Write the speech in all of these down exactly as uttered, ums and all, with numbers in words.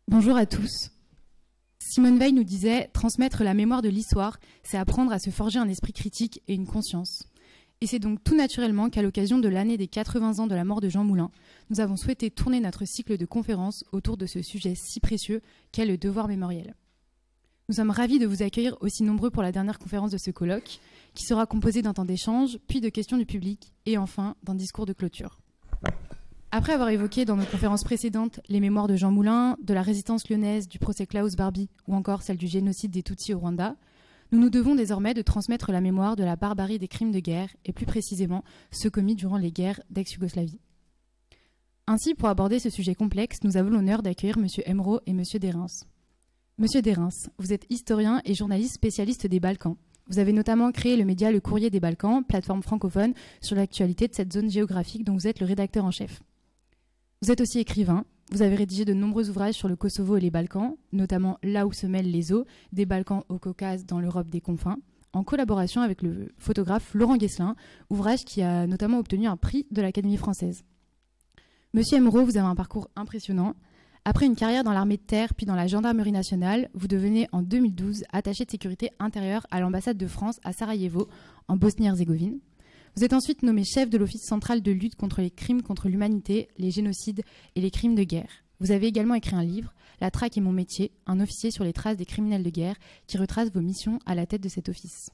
Bonjour à tous. Simone Veil nous disait « Transmettre la mémoire de l'histoire, c'est apprendre à se forger un esprit critique et une conscience ». Et c'est donc tout naturellement qu'à l'occasion de l'année des quatre-vingts ans de la mort de Jean Moulin, nous avons souhaité tourner notre cycle de conférences autour de ce sujet si précieux qu'est le devoir mémoriel. Nous sommes ravis de vous accueillir aussi nombreux pour la dernière conférence de ce colloque, qui sera composée d'un temps d'échange, puis de questions du public, et enfin d'un discours de clôture. Après avoir évoqué dans nos conférences précédentes les mémoires de Jean Moulin, de la résistance lyonnaise, du procès Klaus Barbie ou encore celle du génocide des Tutsis au Rwanda, nous nous devons désormais de transmettre la mémoire de la barbarie des crimes de guerre et plus précisément ceux commis durant les guerres d'ex-Yougoslavie. Ainsi, pour aborder ce sujet complexe, nous avons l'honneur d'accueillir M. Emro et M. Derens. Monsieur Derens, vous êtes historien et journaliste spécialiste des Balkans. Vous avez notamment créé le média Le Courrier des Balkans, plateforme francophone sur l'actualité de cette zone géographique dont vous êtes le rédacteur en chef. Vous êtes aussi écrivain. Vous avez rédigé de nombreux ouvrages sur le Kosovo et les Balkans, notamment Là où se mêlent les eaux, des Balkans au Caucase dans l'Europe des confins, en collaboration avec le photographe Laurent Guesselin, ouvrage qui a notamment obtenu un prix de l'Académie française. Monsieur Emro, vous avez un parcours impressionnant. Après une carrière dans l'armée de terre puis dans la gendarmerie nationale, vous devenez en deux mille douze attaché de sécurité intérieure à l'ambassade de France à Sarajevo, en Bosnie-Herzégovine. Vous êtes ensuite nommé chef de l'Office central de lutte contre les crimes contre l'humanité, les génocides et les crimes de guerre. Vous avez également écrit un livre, La traque est mon métier, un officier sur les traces des criminels de guerre, qui retrace vos missions à la tête de cet office.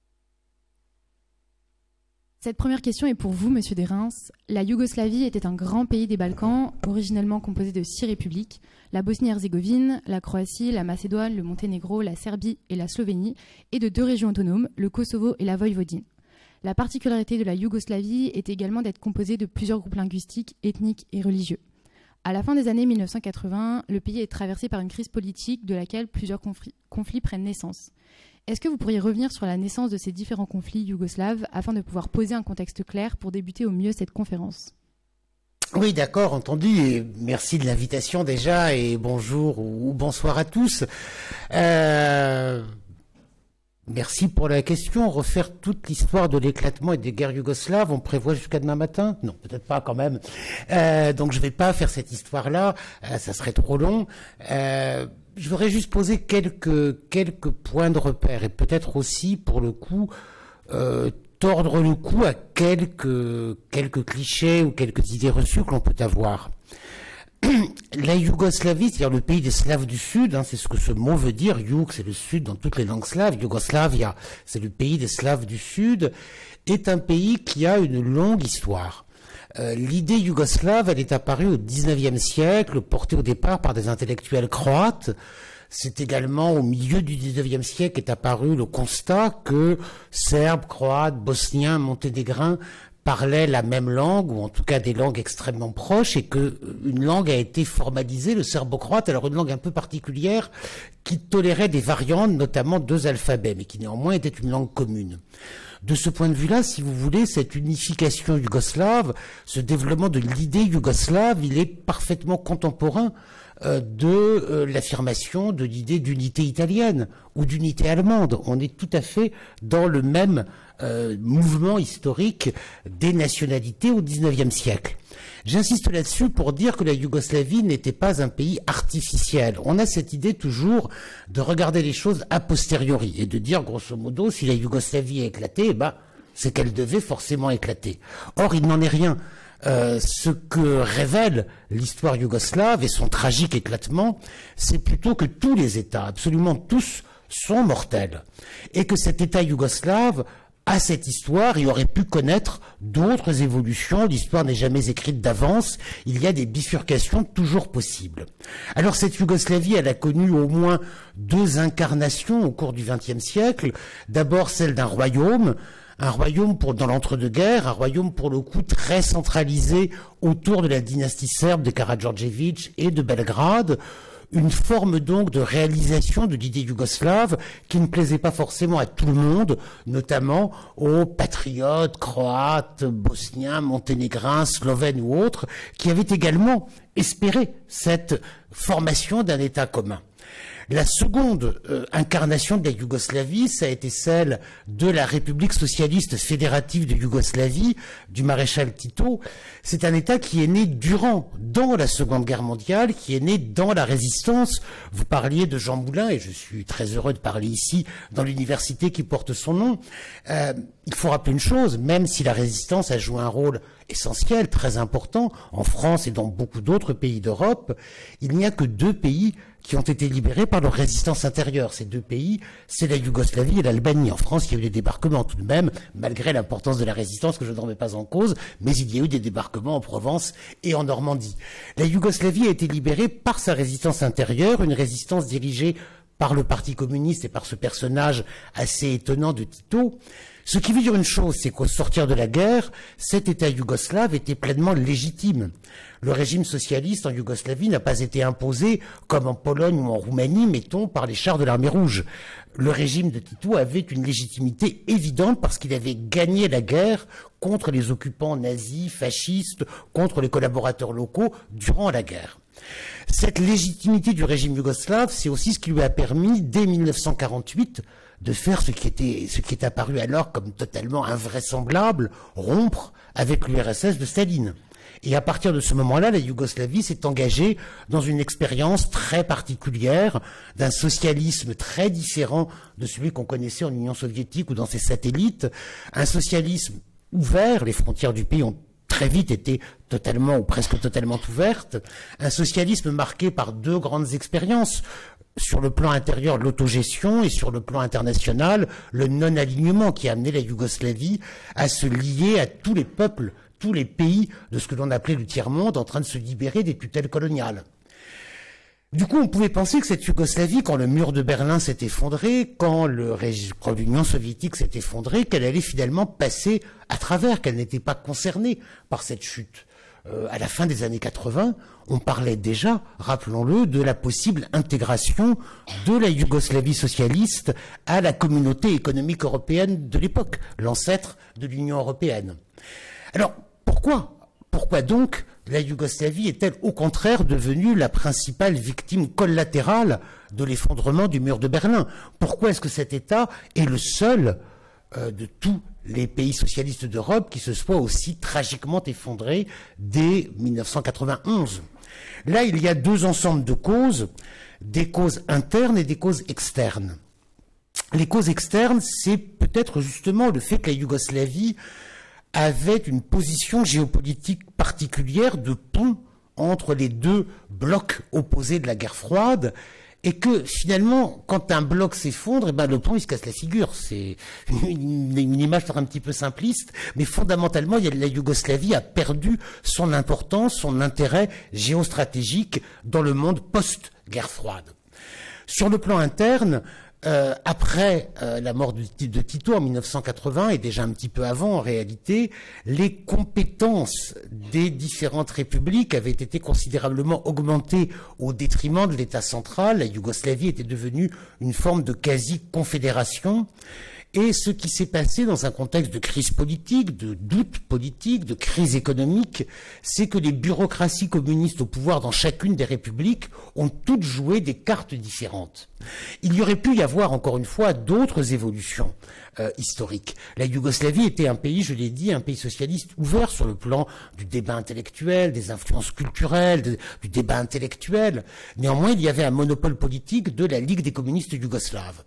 Cette première question est pour vous, Monsieur Derens. La Yougoslavie était un grand pays des Balkans, originellement composé de six républiques, la Bosnie-Herzégovine, la Croatie, la Macédoine, le Monténégro, la Serbie et la Slovénie, et de deux régions autonomes, le Kosovo et la Voïvodine. La particularité de la Yougoslavie est également d'être composée de plusieurs groupes linguistiques, ethniques et religieux. À la fin des années mille neuf cent quatre-vingts, le pays est traversé par une crise politique de laquelle plusieurs conflits, conflits prennent naissance. Est-ce que vous pourriez revenir sur la naissance de ces différents conflits yougoslaves afin de pouvoir poser un contexte clair pour débuter au mieux cette conférence ? Oui, d'accord, entendu. Et merci de l'invitation déjà et bonjour ou bonsoir à tous. Euh... Merci pour la question. Refaire toute l'histoire de l'éclatement et des guerres yougoslaves, on prévoit jusqu'à demain matin? Non, peut-être pas quand même. Euh, donc je vais pas faire cette histoire-là, euh, ça serait trop long. Euh, je voudrais juste poser quelques quelques points de repère et peut-être aussi, pour le coup, euh, tordre le cou à quelques quelques clichés ou quelques idées reçues que l'on peut avoir. La Yougoslavie, c'est-à-dire le pays des Slaves du Sud, hein, c'est ce que ce mot veut dire. Youg, c'est le Sud dans toutes les langues slaves. Yougoslavia, c'est le pays des Slaves du Sud, est un pays qui a une longue histoire. Euh, l'idée yougoslave, elle est apparue au dix-neuvième siècle, portée au départ par des intellectuels croates. C'est également au milieu du dix-neuvième siècle est apparu le constat que Serbes, Croates, Bosniens, Monténégrins parlaient la même langue, ou en tout cas des langues extrêmement proches, et que une langue a été formalisée, le serbo-croate, alors une langue un peu particulière, qui tolérait des variantes, notamment deux alphabets, mais qui néanmoins était une langue commune. De ce point de vue-là, si vous voulez, cette unification yougoslave, ce développement de l'idée yougoslave, il est parfaitement contemporain euh, de euh, l'affirmation de l'idée d'unité italienne ou d'unité allemande. On est tout à fait dans le même euh, mouvement historique des nationalités au dix-neuvième siècle. J'insiste là-dessus pour dire que la Yougoslavie n'était pas un pays artificiel. On a cette idée toujours de regarder les choses a posteriori et de dire grosso modo si la Yougoslavie a éclaté, eh ben, c'est qu'elle devait forcément éclater. Or, il n'en est rien. Euh, ce que révèle l'histoire yougoslave et son tragique éclatement, c'est plutôt que tous les États, absolument tous, sont mortels. Et que cet État yougoslave à cette histoire, il aurait pu connaître d'autres évolutions. L'histoire n'est jamais écrite d'avance. Il y a des bifurcations toujours possibles. Alors cette Yougoslavie, elle a connu au moins deux incarnations au cours du vingtième siècle. D'abord celle d'un royaume, un royaume pour, dans l'entre-deux-guerres, un royaume pour le coup très centralisé autour de la dynastie serbe de Karađorđević et de Belgrade. Une forme donc de réalisation de l'idée yougoslave qui ne plaisait pas forcément à tout le monde, notamment aux patriotes croates, bosniens, monténégrins, slovènes ou autres, qui avaient également espéré cette formation d'un État commun. La seconde euh, incarnation de la Yougoslavie, ça a été celle de la République socialiste fédérative de Yougoslavie, du maréchal Tito. C'est un État qui est né durant, dans la Seconde Guerre mondiale, qui est né dans la résistance. Vous parliez de Jean Moulin, et je suis très heureux de parler ici dans l'université qui porte son nom. Euh, il faut rappeler une chose, même si la résistance a joué un rôle essentiel, très important, en France et dans beaucoup d'autres pays d'Europe, il n'y a que deux pays qui ont été libérés par leur résistance intérieure. Ces deux pays, c'est la Yougoslavie et l'Albanie. En France, il y a eu des débarquements tout de même, malgré l'importance de la résistance que je ne remets pas en cause, mais il y a eu des débarquements en Provence et en Normandie. La Yougoslavie a été libérée par sa résistance intérieure, une résistance dirigée par le Parti communiste et par ce personnage assez étonnant de Tito. Ce qui veut dire une chose, c'est qu'au sortir de la guerre, cet État yougoslave était pleinement légitime. Le régime socialiste en Yougoslavie n'a pas été imposé, comme en Pologne ou en Roumanie, mettons, par les chars de l'armée rouge. Le régime de Tito avait une légitimité évidente parce qu'il avait gagné la guerre contre les occupants nazis, fascistes, contre les collaborateurs locaux durant la guerre. Cette légitimité du régime yougoslave, c'est aussi ce qui lui a permis, dès mille neuf cent quarante-huit, de faire ce qui était, ce qui est apparu alors comme totalement invraisemblable, rompre avec l'U R S S de Staline. Et à partir de ce moment-là, la Yougoslavie s'est engagée dans une expérience très particulière d'un socialisme très différent de celui qu'on connaissait en Union soviétique ou dans ses satellites, un socialisme ouvert, les frontières du pays ont très vite été totalement ou presque totalement ouvertes, un socialisme marqué par deux grandes expériences. Sur le plan intérieur, l'autogestion, et sur le plan international, le non-alignement qui a amené la Yougoslavie à se lier à tous les peuples, tous les pays de ce que l'on appelait le tiers-monde, en train de se libérer des tutelles coloniales. Du coup, on pouvait penser que cette Yougoslavie, quand le mur de Berlin s'est effondré, quand le quand l'Union soviétique s'est effondrée, qu'elle allait finalement passer à travers, qu'elle n'était pas concernée par cette chute. Euh, à la fin des années quatre-vingts, on parlait déjà, rappelons-le, de la possible intégration de la Yougoslavie socialiste à la communauté économique européenne de l'époque, l'ancêtre de l'Union européenne. Alors, pourquoi Pourquoi donc la Yougoslavie est-elle au contraire devenue la principale victime collatérale de l'effondrement du mur de Berlin? Pourquoi est-ce que cet État est le seul euh, de tous les pays socialistes d'Europe qui se soit aussi tragiquement effondré dès mille neuf cent quatre-vingt-onze? Là, il y a deux ensembles de causes, des causes internes et des causes externes. Les causes externes, c'est peut-être justement le fait que la Yougoslavie avait une position géopolitique particulière de pont entre les deux blocs opposés de la guerre froide, et que finalement, quand un bloc s'effondre, eh ben, le pont il se casse la figure. C'est une, une image un petit peu simpliste, mais fondamentalement, il y a, la Yougoslavie a perdu son importance, son intérêt géostratégique dans le monde post-guerre froide. Sur le plan interne, Euh, après euh, la mort de, de Tito en mille neuf cent quatre-vingts, et déjà un petit peu avant en réalité, les compétences des différentes républiques avaient été considérablement augmentées au détriment de l'État central. La Yougoslavie était devenue une forme de quasi-confédération. Et ce qui s'est passé dans un contexte de crise politique, de doute politique, de crise économique, c'est que les bureaucraties communistes au pouvoir dans chacune des républiques ont toutes joué des cartes différentes. Il y aurait pu y avoir, encore une fois, d'autres évolutions euh, historiques. La Yougoslavie était un pays, je l'ai dit, un pays socialiste ouvert sur le plan du débat intellectuel, des influences culturelles, de, du débat intellectuel. Néanmoins, il y avait un monopole politique de la Ligue des communistes yougoslaves.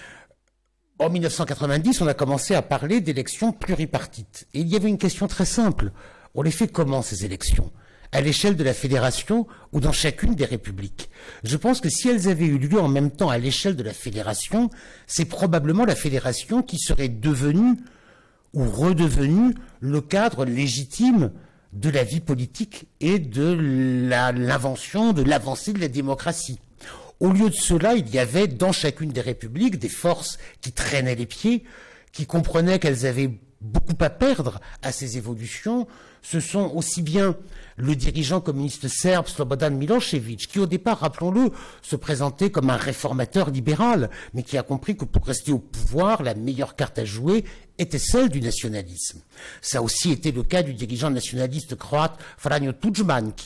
En mille neuf cent quatre-vingt-dix, on a commencé à parler d'élections pluripartites. Et il y avait une question très simple. On les fait comment, ces élections? À l'échelle de la fédération ou dans chacune des républiques? Je pense que si elles avaient eu lieu en même temps à l'échelle de la fédération, c'est probablement la fédération qui serait devenue ou redevenue le cadre légitime de la vie politique et de l'invention, de l'avancée de la démocratie. Au lieu de cela, il y avait dans chacune des républiques des forces qui traînaient les pieds, qui comprenaient qu'elles avaient beaucoup à perdre à ces évolutions. Ce sont aussi bien le dirigeant communiste serbe Slobodan Milošević, qui au départ, rappelons-le, se présentait comme un réformateur libéral, mais qui a compris que pour rester au pouvoir, la meilleure carte à jouer était celle du nationalisme. Ça a aussi été le cas du dirigeant nationaliste croate Franjo Tudjman, qui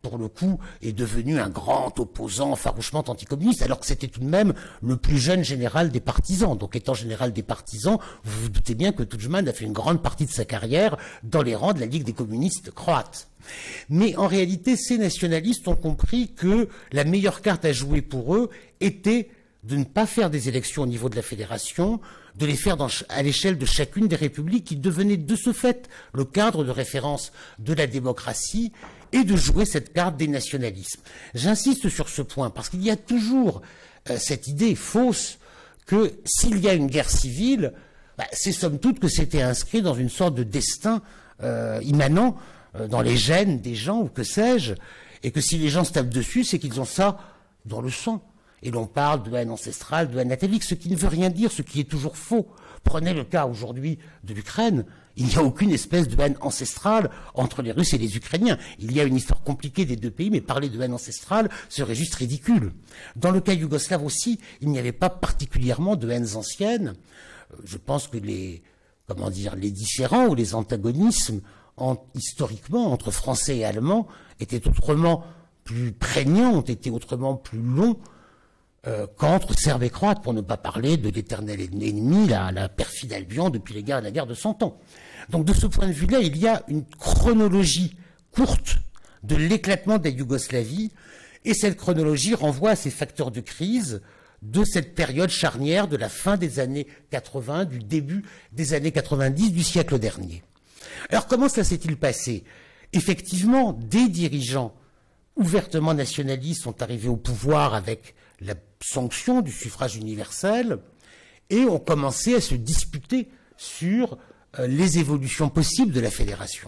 pour le coup, est devenu un grand opposant farouchement anticommuniste, alors que c'était tout de même le plus jeune général des partisans. Donc, étant général des partisans, vous vous doutez bien que Tudjman a fait une grande partie de sa carrière dans les rangs de la Ligue des communistes croates. Mais en réalité, ces nationalistes ont compris que la meilleure carte à jouer pour eux était de ne pas faire des élections au niveau de la fédération, de les faire dans, à l'échelle de chacune des républiques qui devenaient de ce fait le cadre de référence de la démocratie, et de jouer cette carte des nationalismes. J'insiste sur ce point parce qu'il y a toujours euh, cette idée fausse que s'il y a une guerre civile, bah, c'est somme toute que c'était inscrit dans une sorte de destin euh, immanent euh, dans les gènes des gens ou que sais-je, et que si les gens se tapent dessus, c'est qu'ils ont ça dans le sang. Et l'on parle de haine ancestrale, de haine atavique, ce qui ne veut rien dire, ce qui est toujours faux. Prenez le cas aujourd'hui de l'Ukraine. Il n'y a aucune espèce de haine ancestrale entre les Russes et les Ukrainiens. Il y a une histoire compliquée des deux pays, mais parler de haine ancestrale serait juste ridicule. Dans le cas yougoslave aussi, il n'y avait pas particulièrement de haines anciennes. Je pense que les, comment dire, les différends ou les antagonismes en, historiquement entre Français et Allemands étaient autrement plus prégnants, ont été autrement plus longs Euh, qu'entre Serbes et Croates, pour ne pas parler de l'éternel ennemi, la, la perfide Albion depuis les guerres, la guerre de Cent Ans. Donc de ce point de vue-là, il y a une chronologie courte de l'éclatement de la Yougoslavie, et cette chronologie renvoie à ces facteurs de crise de cette période charnière de la fin des années quatre-vingts, du début des années quatre-vingt-dix du siècle dernier. Alors comment ça s'est-il passé? Effectivement, des dirigeants ouvertement nationalistes sont arrivés au pouvoir avec la sanction du suffrage universel et ont commencé à se disputer sur euh, les évolutions possibles de la fédération.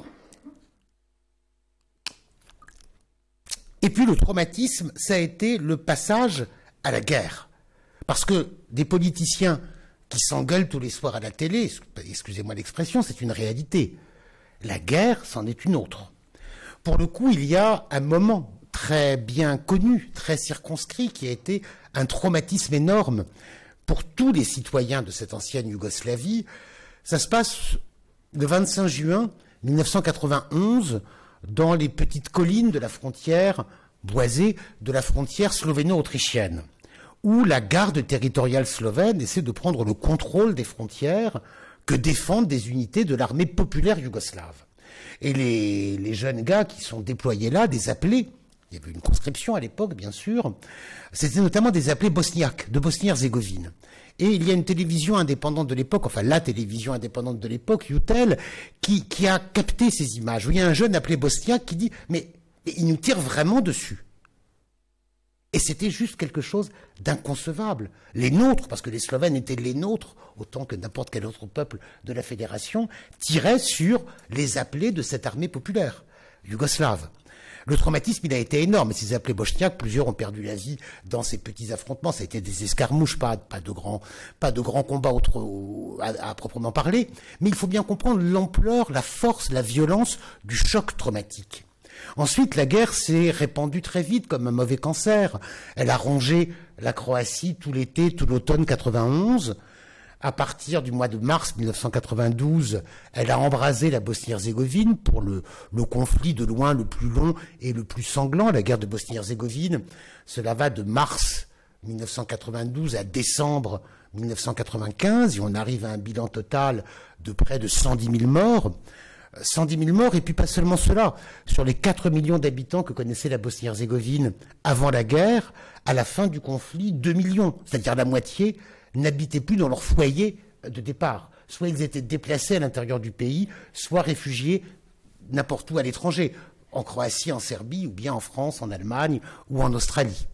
Et puis le traumatisme, ça a été le passage à la guerre. Parce que des politiciens qui s'engueulent tous les soirs à la télé, excusez-moi l'expression, c'est une réalité. La guerre, c'en est une autre. Pour le coup, il y a un moment très bien connu, très circonscrit, qui a été un traumatisme énorme pour tous les citoyens de cette ancienne Yougoslavie. Ça se passe le vingt-cinq juin mille neuf cent quatre-vingt-onze dans les petites collines de la frontière boisée de la frontière slovéno-autrichienne, où la garde territoriale slovène essaie de prendre le contrôle des frontières que défendent des unités de l'armée populaire yougoslave. Et les, les jeunes gars qui sont déployés là, des appelés, il y avait une conscription à l'époque, bien sûr, c'était notamment des appelés bosniaques, de Bosnie-Herzégovine. Et il y a une télévision indépendante de l'époque, enfin la télévision indépendante de l'époque, Youtel, qui, qui a capté ces images, où il y a un jeune appelé bosniaque qui dit « mais il nous tire vraiment dessus ». Et c'était juste quelque chose d'inconcevable. Les nôtres, parce que les Slovènes étaient les nôtres, autant que n'importe quel autre peuple de la Fédération, tiraient sur les appelés de cette armée populaire yougoslave. Le traumatisme, il a été énorme. Ces appelés bosniaques, plusieurs ont perdu la vie dans ces petits affrontements. Ça a été des escarmouches, pas, pas de grands, pas de grands combats autre, à, à proprement parler. Mais il faut bien comprendre l'ampleur, la force, la violence du choc traumatique. Ensuite, la guerre s'est répandue très vite comme un mauvais cancer. Elle a rongé la Croatie tout l'été, tout l'automne quatre-vingt-onze. À partir du mois de mars mille neuf cent quatre-vingt-douze, elle a embrasé la Bosnie-Herzégovine pour le, le conflit de loin le plus long et le plus sanglant, la guerre de Bosnie-Herzégovine. Cela va de mars mille neuf cent quatre-vingt-douze à décembre mille neuf cent quatre-vingt-quinze, et on arrive à un bilan total de près de cent dix mille morts. cent dix mille morts, et puis pas seulement cela. Sur les quatre millions d'habitants que connaissait la Bosnie-Herzégovine avant la guerre, à la fin du conflit, deux millions, c'est-à-dire la moitié, n'habitaient plus dans leur foyer de départ. Soit ils étaient déplacés à l'intérieur du pays, soit réfugiés n'importe où à l'étranger, en Croatie, en Serbie, ou bien en France, en Allemagne ou en Australie.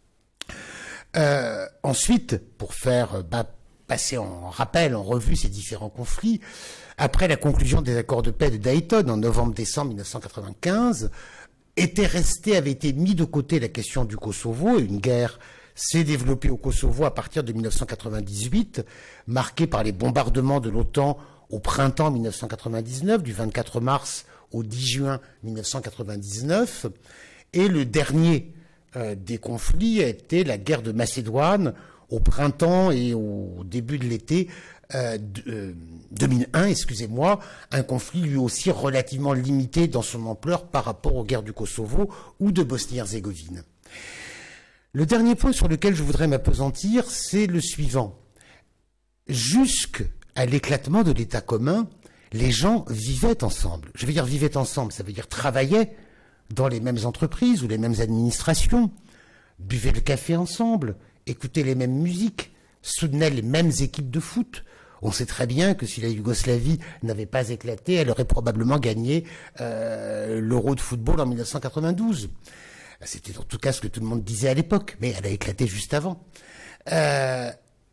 Euh, ensuite, pour faire bah, passer en rappel, en revue ces différents conflits, après la conclusion des accords de paix de Dayton en novembre-décembre mille neuf cent quatre-vingt-quinze, était resté, avait été mis de côté la question du Kosovo, et une guerre s'est développée au Kosovo à partir de mille neuf cent quatre-vingt-dix-huit, marquée par les bombardements de l'OTAN au printemps mille neuf cent quatre-vingt-dix-neuf, du vingt-quatre mars au dix juin mille neuf cent quatre-vingt-dix-neuf, et le dernier euh, des conflits a été la guerre de Macédoine au printemps et au début de l'été euh, euh, deux mille un, excusez-moi, un conflit lui aussi relativement limité dans son ampleur par rapport aux guerres du Kosovo ou de Bosnie-Herzégovine. Le dernier point sur lequel je voudrais m'appesantir, c'est le suivant. Jusqu'à l'éclatement de l'État commun, les gens vivaient ensemble. Je veux dire vivaient ensemble, ça veut dire travaillaient dans les mêmes entreprises ou les mêmes administrations, buvaient le café ensemble, écoutaient les mêmes musiques, soutenaient les mêmes équipes de foot. On sait très bien que si la Yougoslavie n'avait pas éclaté, elle aurait probablement gagné euh, l'Euro de football en mille neuf cent quatre-vingt-douze. C'était en tout cas ce que tout le monde disait à l'époque, mais elle a éclaté juste avant. Euh,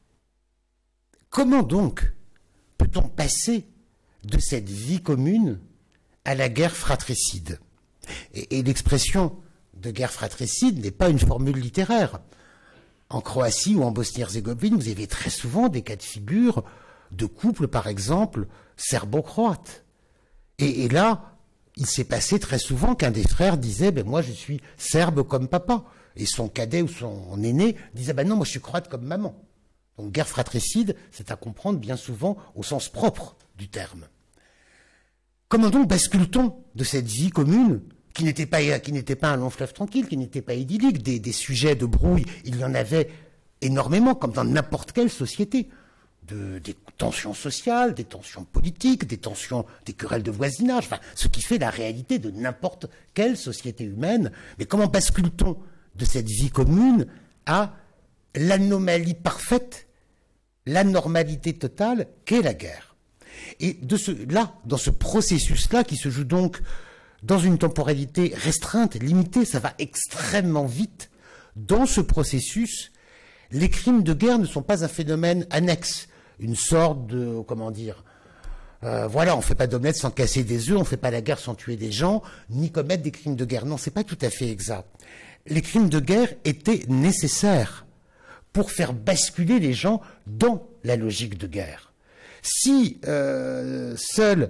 comment donc peut-on passer de cette vie commune à la guerre fratricide? Et, et l'expression de guerre fratricide n'est pas une formule littéraire. En Croatie ou en Bosnie-Herzégovine, vous avez très souvent des cas de figure de couples, par exemple, serbo-croates. Et, et là, il s'est passé très souvent qu'un des frères disait ben, « moi je suis serbe comme papa ». Et son cadet ou son aîné disait ben « non, moi je suis croate comme maman ». Donc guerre fratricide, c'est à comprendre bien souvent au sens propre du terme. Comment donc bascule-t-on de cette vie commune qui n'était pas, qui n'était pas un long fleuve tranquille, qui n'était pas idyllique, des, des sujets de brouille, il y en avait énormément, comme dans n'importe quelle société. De, des tensions sociales, des tensions politiques, des tensions, des querelles de voisinage, enfin, ce qui fait la réalité de n'importe quelle société humaine. Mais comment bascule-t-on de cette vie commune à l'anomalie parfaite, l'anormalité totale qu'est la guerre? Et de ce, là, dans ce processus-là, qui se joue donc dans une temporalité restreinte, limitée, ça va extrêmement vite, dans ce processus, les crimes de guerre ne sont pas un phénomène annexe, une sorte de, comment dire, euh, voilà, on ne fait pas d'omelette sans casser des œufs, on ne fait pas la guerre sans tuer des gens, ni commettre des crimes de guerre. Non, c'est pas tout à fait exact. Les crimes de guerre étaient nécessaires pour faire basculer les gens dans la logique de guerre. Si euh, seuls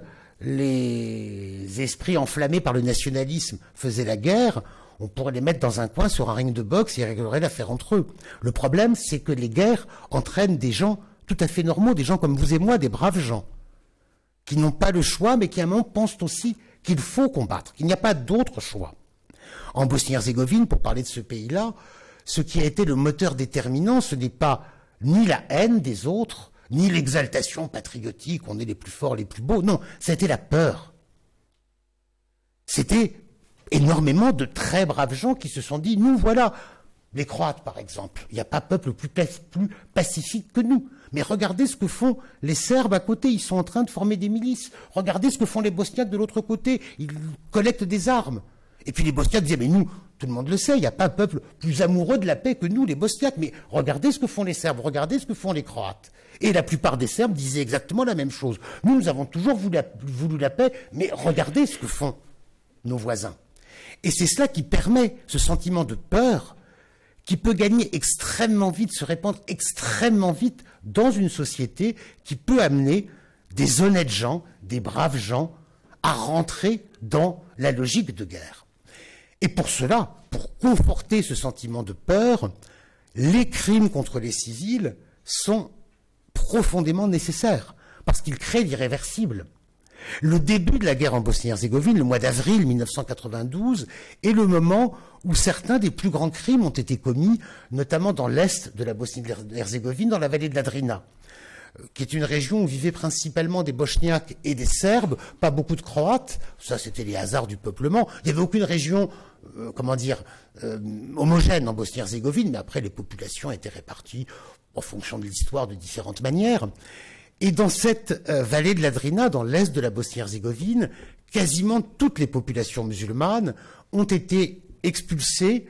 les esprits enflammés par le nationalisme faisaient la guerre, on pourrait les mettre dans un coin sur un ring de boxe et ils régleraient l'affaire entre eux. Le problème, c'est que les guerres entraînent des gens tout à fait normaux, des gens comme vous et moi, des braves gens, qui n'ont pas le choix, mais qui à un moment pensent aussi qu'il faut combattre, qu'il n'y a pas d'autre choix. En Bosnie-Herzégovine, pour parler de ce pays-là, ce qui a été le moteur déterminant, ce n'est pas ni la haine des autres, ni l'exaltation patriotique, on est les plus forts, les plus beaux, non, c'était la peur. C'était énormément de très braves gens qui se sont dit, nous voilà, les Croates par exemple, il n'y a pas peuple plus, plus pacifique que nous. Mais regardez ce que font les Serbes à côté, ils sont en train de former des milices. Regardez ce que font les Bosniaques de l'autre côté, ils collectent des armes. Et puis les Bosniaques disaient, mais nous, tout le monde le sait, il n'y a pas un peuple plus amoureux de la paix que nous, les Bosniaques. Mais regardez ce que font les Serbes, regardez ce que font les Croates. Et la plupart des Serbes disaient exactement la même chose. Nous, nous avons toujours voulu la, voulu la paix, mais regardez ce que font nos voisins. Et c'est cela qui permet ce sentiment de peur qui peut gagner extrêmement vite, se répandre extrêmement vite dans une société qui peut amener des honnêtes gens, des braves gens, à rentrer dans la logique de guerre. Et pour cela, pour conforter ce sentiment de peur, les crimes contre les civils sont profondément nécessaires, parce qu'ils créent l'irréversible. Le début de la guerre en Bosnie-Herzégovine, le mois d'avril mille neuf cent quatre-vingt-douze, est le moment où certains des plus grands crimes ont été commis, notamment dans l'est de la Bosnie-Herzégovine, dans la vallée de la Drina, qui est une région où vivaient principalement des Bosniaques et des Serbes, pas beaucoup de Croates, ça c'était les hasards du peuplement. Il n'y avait aucune région, euh, comment dire, euh, homogène en Bosnie-Herzégovine, mais après les populations étaient réparties en fonction de l'histoire de différentes manières. Et dans cette euh, vallée de la Drina, dans l'est de la Bosnie-Herzégovine, quasiment toutes les populations musulmanes ont été expulsées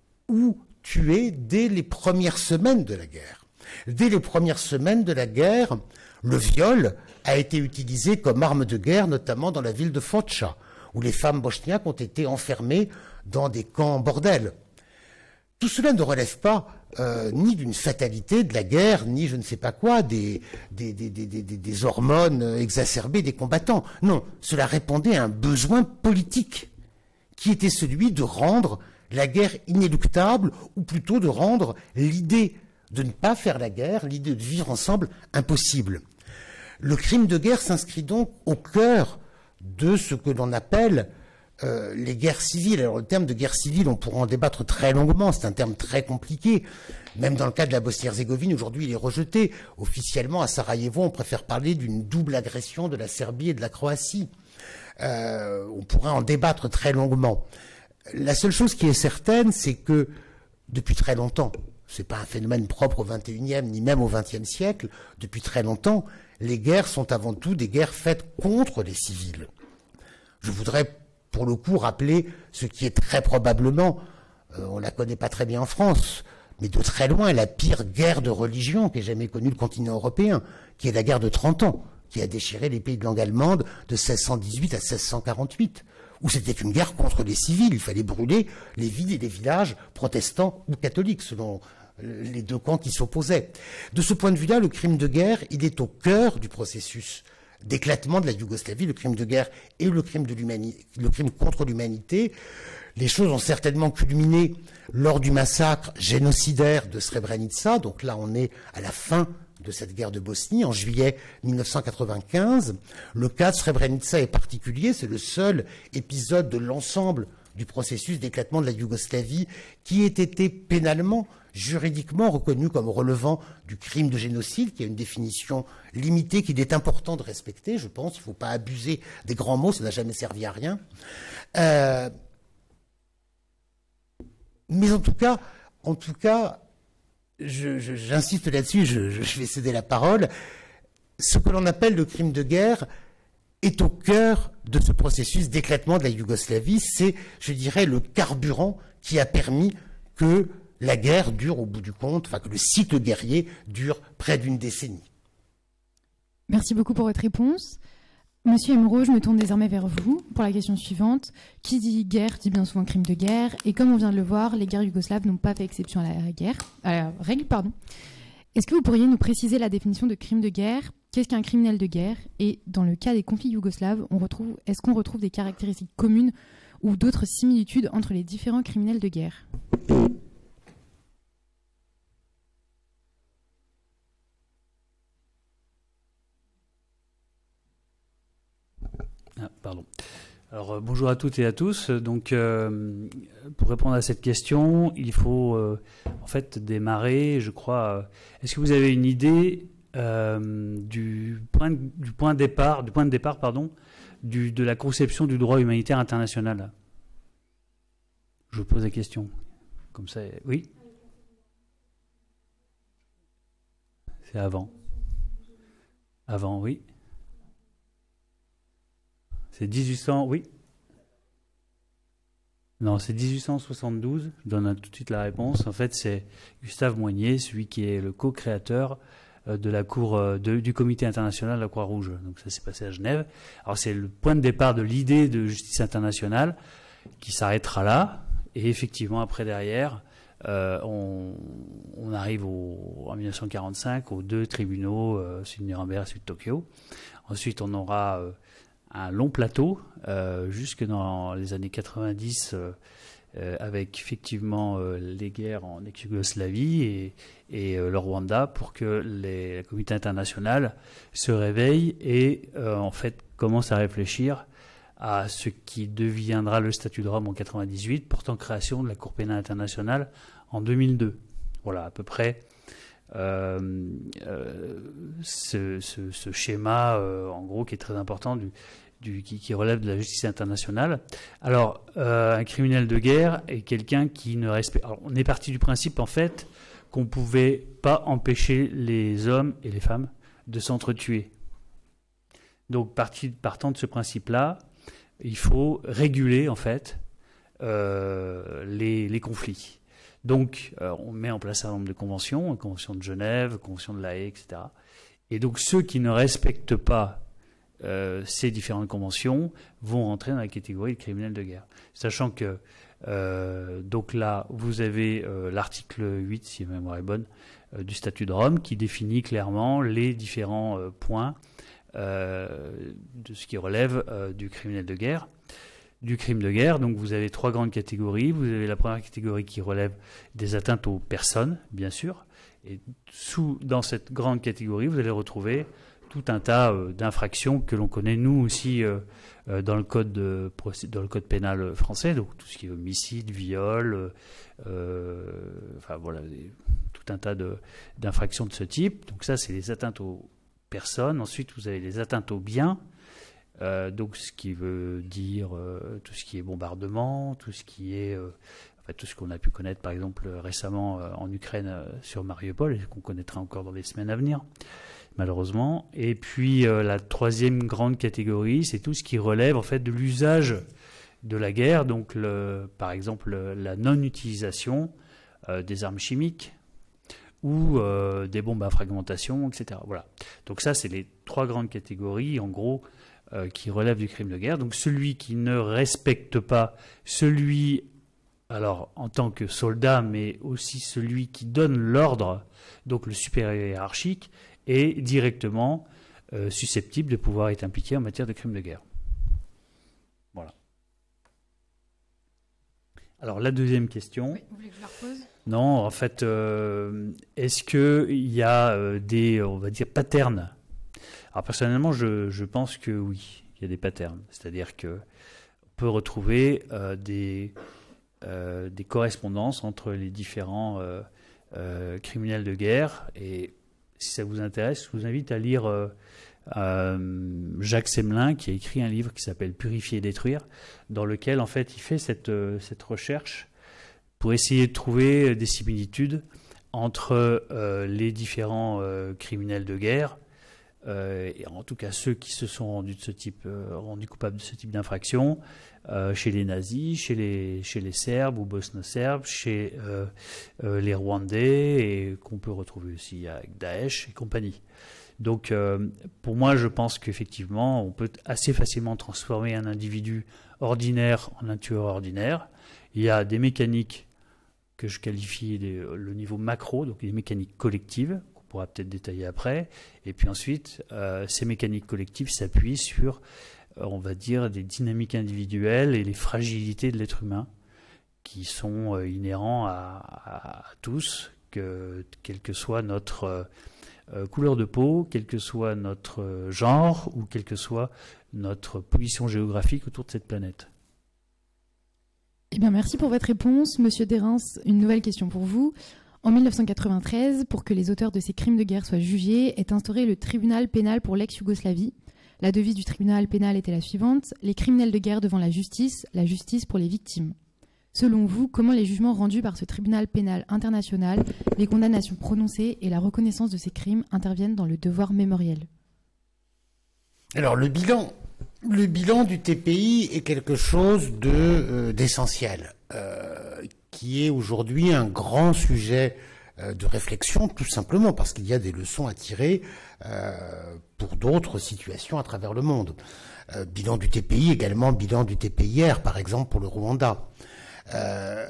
ou tuées dès les premières semaines de la guerre. Dès les premières semaines de la guerre, le viol a été utilisé comme arme de guerre, notamment dans la ville de Foča, où les femmes bosniaques ont été enfermées dans des camps bordels. Tout cela ne relève pas euh, ni d'une fatalité de la guerre, ni je ne sais pas quoi, des, des, des, des, des, des hormones exacerbées des combattants. Non, cela répondait à un besoin politique, qui était celui de rendre la guerre inéluctable, ou plutôt de rendre l'idée de ne pas faire la guerre, l'idée de vivre ensemble, impossible. Le crime de guerre s'inscrit donc au cœur de ce que l'on appelle euh, les guerres civiles. Alors le terme de guerre civile, on pourra en débattre très longuement, c'est un terme très compliqué. Même dans le cas de la Bosnie-Herzégovine, aujourd'hui, il est rejeté. Officiellement, à Sarajevo, on préfère parler d'une double agression de la Serbie et de la Croatie. Euh, on pourrait en débattre très longuement. La seule chose qui est certaine, c'est que depuis très longtemps, c'est pas un phénomène propre au vingt et unième ni même au vingtième siècle, depuis très longtemps, les guerres sont avant tout des guerres faites contre les civils. Je voudrais pour le coup rappeler ce qui est très probablement, euh, on la connaît pas très bien en France, mais de très loin la pire guerre de religion qu'ait jamais connue le continent européen, qui est la guerre de trente ans, qui a déchiré les pays de langue allemande de seize cent dix-huit à seize cent quarante-huit, où c'était une guerre contre les civils. Il fallait brûler les villes et les villages protestants ou catholiques, selon les deux camps qui s'opposaient. De ce point de vue-là, le crime de guerre, il est au cœur du processus d'éclatement de la Yougoslavie. Le crime de guerre et le crime, de l'humanité, le crime contre l'humanité. Les choses ont certainement culminé lors du massacre génocidaire de Srebrenica. Donc là, on est à la fin de cette guerre de Bosnie, en juillet mille neuf cent quatre-vingt-quinze. Le cas de Srebrenica est particulier, c'est le seul épisode de l'ensemble du processus d'éclatement de la Yougoslavie qui ait été pénalement, juridiquement reconnu comme relevant du crime de génocide, qui a une définition limitée qu'il est important de respecter, je pense. Il ne faut pas abuser des grands mots, ça n'a jamais servi à rien. Euh, mais en tout cas, en tout cas, Je, je, j'insiste là-dessus, je, je vais céder la parole. Ce que l'on appelle le crime de guerre est au cœur de ce processus d'éclatement de la Yougoslavie. C'est, je dirais, le carburant qui a permis que la guerre dure au bout du compte, enfin que le cycle guerrier dure près d'une décennie. Merci beaucoup pour votre réponse. Monsieur Emeraud, je me tourne désormais vers vous pour la question suivante. Qui dit guerre dit bien souvent crime de guerre. Et comme on vient de le voir, les guerres yougoslaves n'ont pas fait exception à la guerre, à la règle, pardon. Est-ce que vous pourriez nous préciser la définition de crime de guerre? Qu'est-ce qu'un criminel de guerre? Et dans le cas des conflits yougoslaves, on retrouve, est-ce qu'on retrouve des caractéristiques communes ou d'autres similitudes entre les différents criminels de guerre? Ah, pardon. Alors euh, bonjour à toutes et à tous. Donc euh, pour répondre à cette question, il faut euh, en fait démarrer, je crois. Euh, est-ce que vous avez une idée euh, du point de, du point de départ, du point de départ, pardon, du, de la conception du droit humanitaire international? Je vous pose la question. Comme ça, oui. C'est avant. Avant, oui. C'est dix-huit cents, oui. Non, c'est dix-huit cent soixante-douze. Je donne tout de suite la réponse. En fait, c'est Gustave Moignet, celui qui est le co-créateur de la cour de, du Comité international de la Croix-Rouge. Donc ça s'est passé à Genève. Alors c'est le point de départ de l'idée de justice internationale qui s'arrêtera là. Et effectivement, après derrière, euh, on, on arrive au, en mille neuf cent quarante-cinq aux deux tribunaux, euh, celui de Nuremberg et celui de Tokyo. Ensuite, on aura euh, un long plateau euh, jusque dans les années quatre-vingt-dix euh, euh, avec effectivement euh, les guerres en ex-Yougoslavie et, et euh, le Rwanda pour que les, la communauté internationale se réveille et euh, en fait commence à réfléchir à ce qui deviendra le statut de Rome en quatre-vingt-dix-huit, portant création de la Cour pénale internationale en deux mille deux. Voilà à peu près euh, euh, ce, ce, ce schéma euh, en gros qui est très important du Du, qui, qui relève de la justice internationale. Alors, euh, un criminel de guerre est quelqu'un qui ne respecte... Alors, on est parti du principe, en fait, qu'on ne pouvait pas empêcher les hommes et les femmes de s'entretuer. Donc, parti, partant de ce principe-là, il faut réguler, en fait, euh, les, les conflits. Donc, euh, on met en place un nombre de conventions, la convention de Genève, la convention de La Haye, et cetera. Et donc, ceux qui ne respectent pas Euh, ces différentes conventions vont rentrer dans la catégorie de criminels de guerre. Sachant que, euh, donc là, vous avez euh, l'article huit, si ma mémoire est bonne, euh, du statut de Rome, qui définit clairement les différents euh, points euh, de ce qui relève euh, du criminel de guerre. Du crime de guerre, donc vous avez trois grandes catégories. Vous avez la première catégorie qui relève des atteintes aux personnes, bien sûr. Et sous, dans cette grande catégorie, vous allez retrouver tout un tas euh, d'infractions que l'on connaît nous aussi euh, euh, dans le code de, dans le code pénal français, donc tout ce qui est homicide, viol, euh, enfin voilà, tout un tas de, d'infractions de ce type. Donc ça, c'est les atteintes aux personnes. Ensuite, vous avez les atteintes aux biens. Euh, donc ce qui veut dire euh, tout ce qui est bombardement, tout ce qui est euh, enfin, tout ce qu'on a pu connaître par exemple récemment euh, en Ukraine euh, sur Mariupol et qu'on connaîtra encore dans les semaines à venir malheureusement. Et puis euh, la troisième grande catégorie, c'est tout ce qui relève en fait de l'usage de la guerre, donc le, par exemple la non-utilisation euh, des armes chimiques ou euh, des bombes à fragmentation, et cetera. Voilà. Donc ça, c'est les trois grandes catégories en gros euh, qui relèvent du crime de guerre. Donc celui qui ne respecte pas, celui alors en tant que soldat, mais aussi celui qui donne l'ordre, donc le supérieur hiérarchique, est directement euh, susceptible de pouvoir être impliqué en matière de crime de guerre. Voilà. Alors la deuxième question. Oui, vous voulez que je la repose ? Non, en fait, euh, est-ce qu'il y a euh, des, on va dire, patterns ? Alors personnellement, je, je pense que oui, il y a des patterns. C'est-à-dire qu'on peut retrouver euh, des... Euh, des correspondances entre les différents euh, euh, criminels de guerre. Et si ça vous intéresse, je vous invite à lire euh, euh, Jacques Semelin, qui a écrit un livre qui s'appelle « Purifier et détruire », dans lequel en fait il fait cette, euh, cette recherche pour essayer de trouver des similitudes entre euh, les différents euh, criminels de guerre, euh, et en tout cas ceux qui se sont rendus, de ce type, euh, rendus coupables de ce type d'infraction, Euh, chez les nazis, chez les, chez les Serbes ou bosno-serbes, chez euh, euh, les Rwandais, et qu'on peut retrouver aussi avec Daesh et compagnie. Donc, euh, pour moi, je pense qu'effectivement, on peut assez facilement transformer un individu ordinaire en un tueur ordinaire. Il y a des mécaniques que je qualifie des, le niveau macro, donc des mécaniques collectives, qu'on pourra peut-être détailler après. Et puis ensuite, euh, ces mécaniques collectives s'appuient sur on va dire, des dynamiques individuelles et les fragilités de l'être humain qui sont euh, inhérents à, à, à tous, que, quelle que soit notre euh, couleur de peau, quel que soit notre euh, genre ou quelle que soit notre position géographique autour de cette planète. Eh bien, merci pour votre réponse. Monsieur Derens, une nouvelle question pour vous. En mille neuf cent quatre-vingt-treize, pour que les auteurs de ces crimes de guerre soient jugés, est instauré le tribunal pénal pour l'ex-Yougoslavie. La devise du tribunal pénal était la suivante: les criminels de guerre devant la justice, la justice pour les victimes. Selon vous, comment les jugements rendus par ce tribunal pénal international, les condamnations prononcées et la reconnaissance de ces crimes interviennent dans le devoir mémoriel ? Alors le bilan, le bilan du T P I est quelque chose de, euh, d'essentiel, euh, qui est aujourd'hui un grand sujet euh, de réflexion, tout simplement parce qu'il y a des leçons à tirer euh, pour d'autres situations à travers le monde. Euh, bilan du T P I, également bilan du T P I R, par exemple pour le Rwanda. Euh,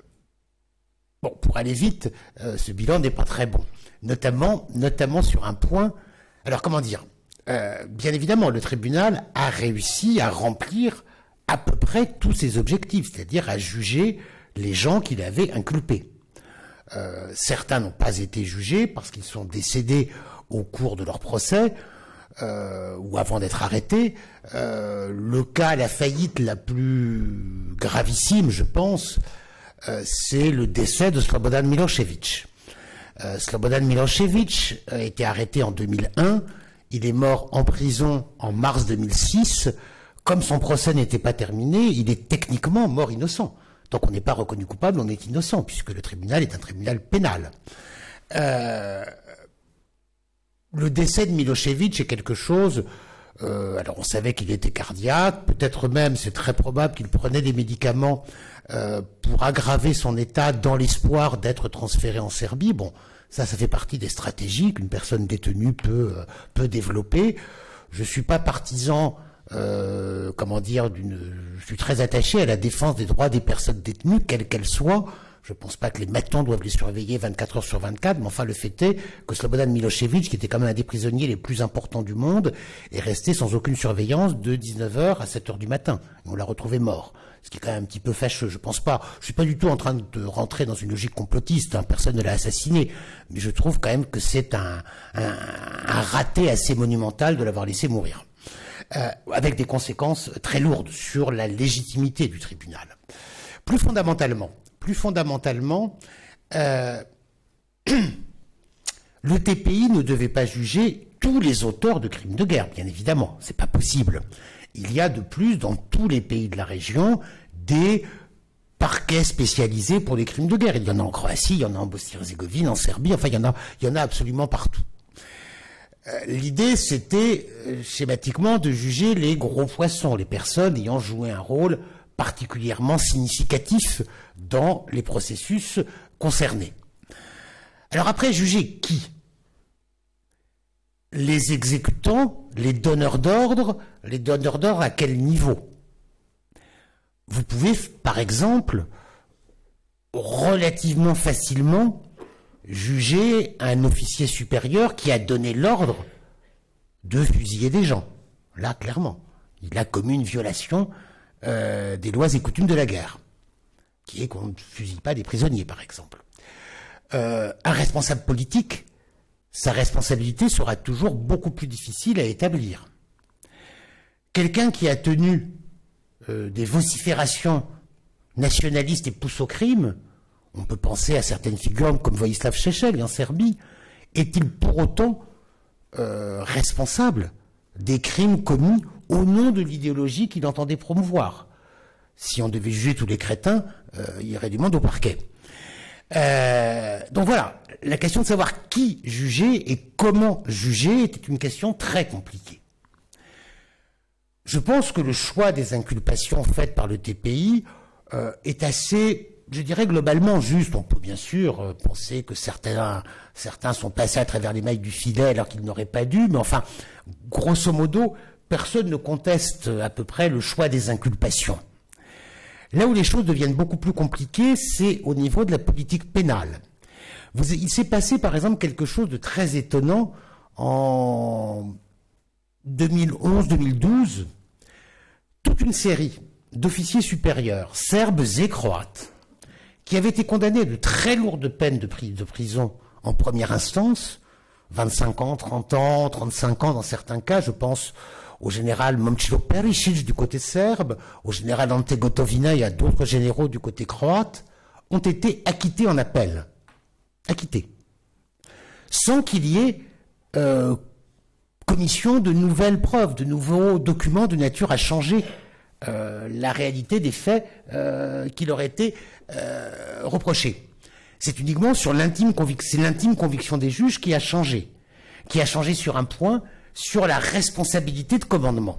bon, pour aller vite, euh, ce bilan n'est pas très bon, notamment, notamment sur un point. Alors comment dire ? Euh, bien évidemment, le tribunal a réussi à remplir à peu près tous ses objectifs, c'est-à-dire à juger les gens qu'il avait inculpés. Euh, certains n'ont pas été jugés parce qu'ils sont décédés au cours de leur procès euh, ou avant d'être arrêtés. Euh, le cas, la faillite la plus gravissime, je pense, euh, c'est le décès de Slobodan Milošević. Euh, Slobodan Milošević a été arrêté en deux mille un. Il est mort en prison en mars deux mille six. Comme son procès n'était pas terminé, il est techniquement mort innocent. Donc on n'est pas reconnu coupable, on est innocent, puisque le tribunal est un tribunal pénal. Euh, le décès de Milošević est quelque chose... Euh, alors on savait qu'il était cardiaque, peut-être même, c'est très probable qu'il prenait des médicaments euh, pour aggraver son état dans l'espoir d'être transféré en Serbie. Bon, ça, ça fait partie des stratégies qu'une personne détenue peut, euh, peut développer. Je suis pas partisan... Euh, comment dire, d'une, je suis très attaché à la défense des droits des personnes détenues, quelles qu'elles soient, Je ne pense pas que les matons doivent les surveiller vingt-quatre heures sur vingt-quatre, mais enfin le fait est que Slobodan Milošević, qui était quand même un des prisonniers les plus importants du monde, est resté sans aucune surveillance de dix-neuf heures à sept heures du matin. On l'a retrouvé mort. Ce qui est quand même un petit peu fâcheux, je pense pas. Je suis pas du tout en train de rentrer dans une logique complotiste, hein, personne ne l'a assassiné. Mais je trouve quand même que c'est un, un, un raté assez monumental de l'avoir laissé mourir. Euh, avec des conséquences très lourdes sur la légitimité du tribunal. Plus fondamentalement, plus fondamentalement, euh, le T P I ne devait pas juger tous les auteurs de crimes de guerre, bien évidemment, c'est pas possible. Il y a de plus dans tous les pays de la région des parquets spécialisés pour les crimes de guerre. Il y en a en Croatie, il y en a en Bosnie-Herzégovine, en Serbie, enfin il y en a, il y en a absolument partout. Euh, L'idée, c'était euh, schématiquement de juger les gros poissons, les personnes ayant joué un rôle particulièrement significatif dans les processus concernés. Alors après, juger qui? Les exécutants, les donneurs d'ordre, les donneurs d'ordre à quel niveau? Vous pouvez, par exemple, relativement facilement juger un officier supérieur qui a donné l'ordre de fusiller des gens. Là, clairement, il a commis une violation euh, des lois et coutumes de la guerre, qui est qu'on ne fusille pas des prisonniers, par exemple. Euh, un responsable politique, sa responsabilité sera toujours beaucoup plus difficile à établir. Quelqu'un qui a tenu euh, des vociférations nationalistes et pousse au crime, on peut penser à certaines figures comme Vojislav Šešelj en Serbie, est-il pour autant euh, responsable des crimes commis au nom de l'idéologie qu'il entendait promouvoir? Si on devait juger tous les crétins, euh, il y aurait du monde au parquet. Euh, donc voilà, la question de savoir qui juger et comment juger était une question très compliquée. Je pense que le choix des inculpations faites par le T P I euh, est assez, je dirais, globalement juste. On peut bien sûr euh, penser que certains, certains sont passés à travers les mailles du filet alors qu'ils n'auraient pas dû, mais enfin, grosso modo, personne ne conteste à peu près le choix des inculpations. Là où les choses deviennent beaucoup plus compliquées, c'est au niveau de la politique pénale. Vous, il s'est passé par exemple quelque chose de très étonnant en deux mille onze deux mille douze. Toute une série d'officiers supérieurs, serbes et croates, qui avaient été condamnés à de très lourdes peines de, pri de prison en première instance, vingt-cinq ans, trente ans, trente-cinq ans dans certains cas, je pense au général Momčilo Perišić du côté serbe, au général Ante Gotovina et à d'autres généraux du côté croate, ont été acquittés en appel. Acquittés. Sans qu'il y ait euh, commission de nouvelles preuves, de nouveaux documents de nature à changer euh, la réalité des faits euh, qui leur étaient euh, reprochés. C'est uniquement sur l'intime conviction, c'est l'intime conviction des juges qui a changé, qui a changé sur un point, sur la responsabilité de commandement.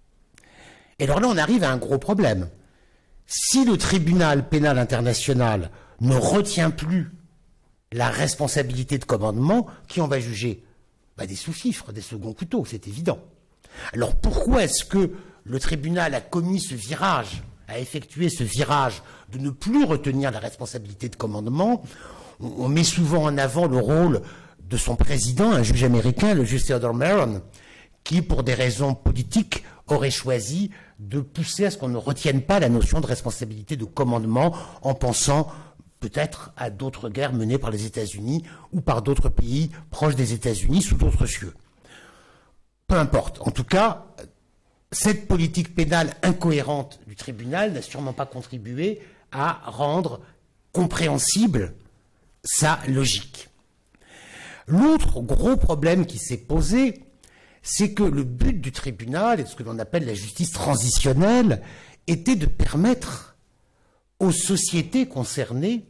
Et alors là, on arrive à un gros problème. Si le tribunal pénal international ne retient plus la responsabilité de commandement, qui on va juger? Bah, des sous-fifres, des seconds couteaux, c'est évident. Alors pourquoi est-ce que le tribunal a commis ce virage, a effectué ce virage de ne plus retenir la responsabilité de commandement? On, on met souvent en avant le rôle de son président, un juge américain, le juge Theodore Meron, qui, pour des raisons politiques, aurait choisi de pousser à ce qu'on ne retienne pas la notion de responsabilité de commandement en pensant peut-être à d'autres guerres menées par les États-Unis ou par d'autres pays proches des États-Unis sous d'autres cieux. Peu importe. En tout cas, cette politique pénale incohérente du tribunal n'a sûrement pas contribué à rendre compréhensible sa logique. L'autre gros problème qui s'est posé, c'est que le but du tribunal, et de ce que l'on appelle la justice transitionnelle, était de permettre aux sociétés concernées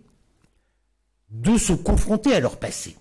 de se confronter à leur passé.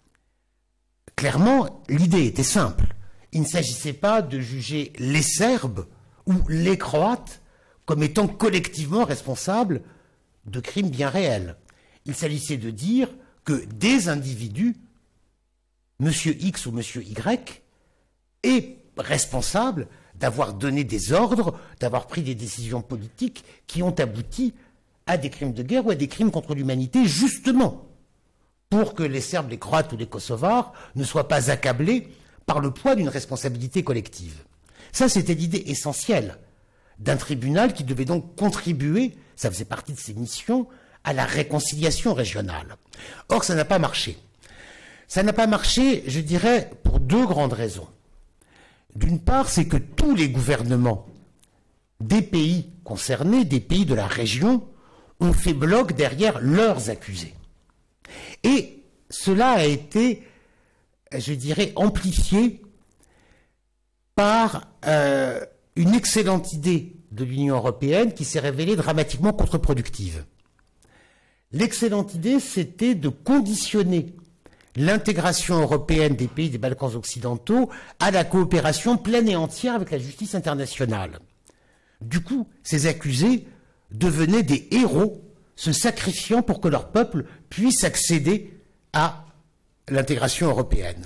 Clairement, l'idée était simple. Il ne s'agissait pas de juger les Serbes ou les Croates comme étant collectivement responsables de crimes bien réels. Il s'agissait de dire que des individus, Monsieur X ou Monsieur Y, est responsable d'avoir donné des ordres, d'avoir pris des décisions politiques qui ont abouti à des crimes de guerre ou à des crimes contre l'humanité, justement pour que les Serbes, les Croates ou les Kosovars ne soient pas accablés par le poids d'une responsabilité collective. Ça, c'était l'idée essentielle d'un tribunal qui devait donc contribuer, ça faisait partie de ses missions, à la réconciliation régionale. Or, ça n'a pas marché. Ça n'a pas marché, je dirais, pour deux grandes raisons. D'une part, c'est que tous les gouvernements des pays concernés, des pays de la région, ont fait bloc derrière leurs accusés. Et cela a été, je dirais, amplifié par euh, une excellente idée de l'Union européenne qui s'est révélée dramatiquement contre-productive. L'excellente idée, c'était de conditionner l'intégration européenne des pays des Balkans occidentaux à la coopération pleine et entière avec la justice internationale. Du coup, ces accusés devenaient des héros, se sacrifiant pour que leur peuple puisse accéder à l'intégration européenne.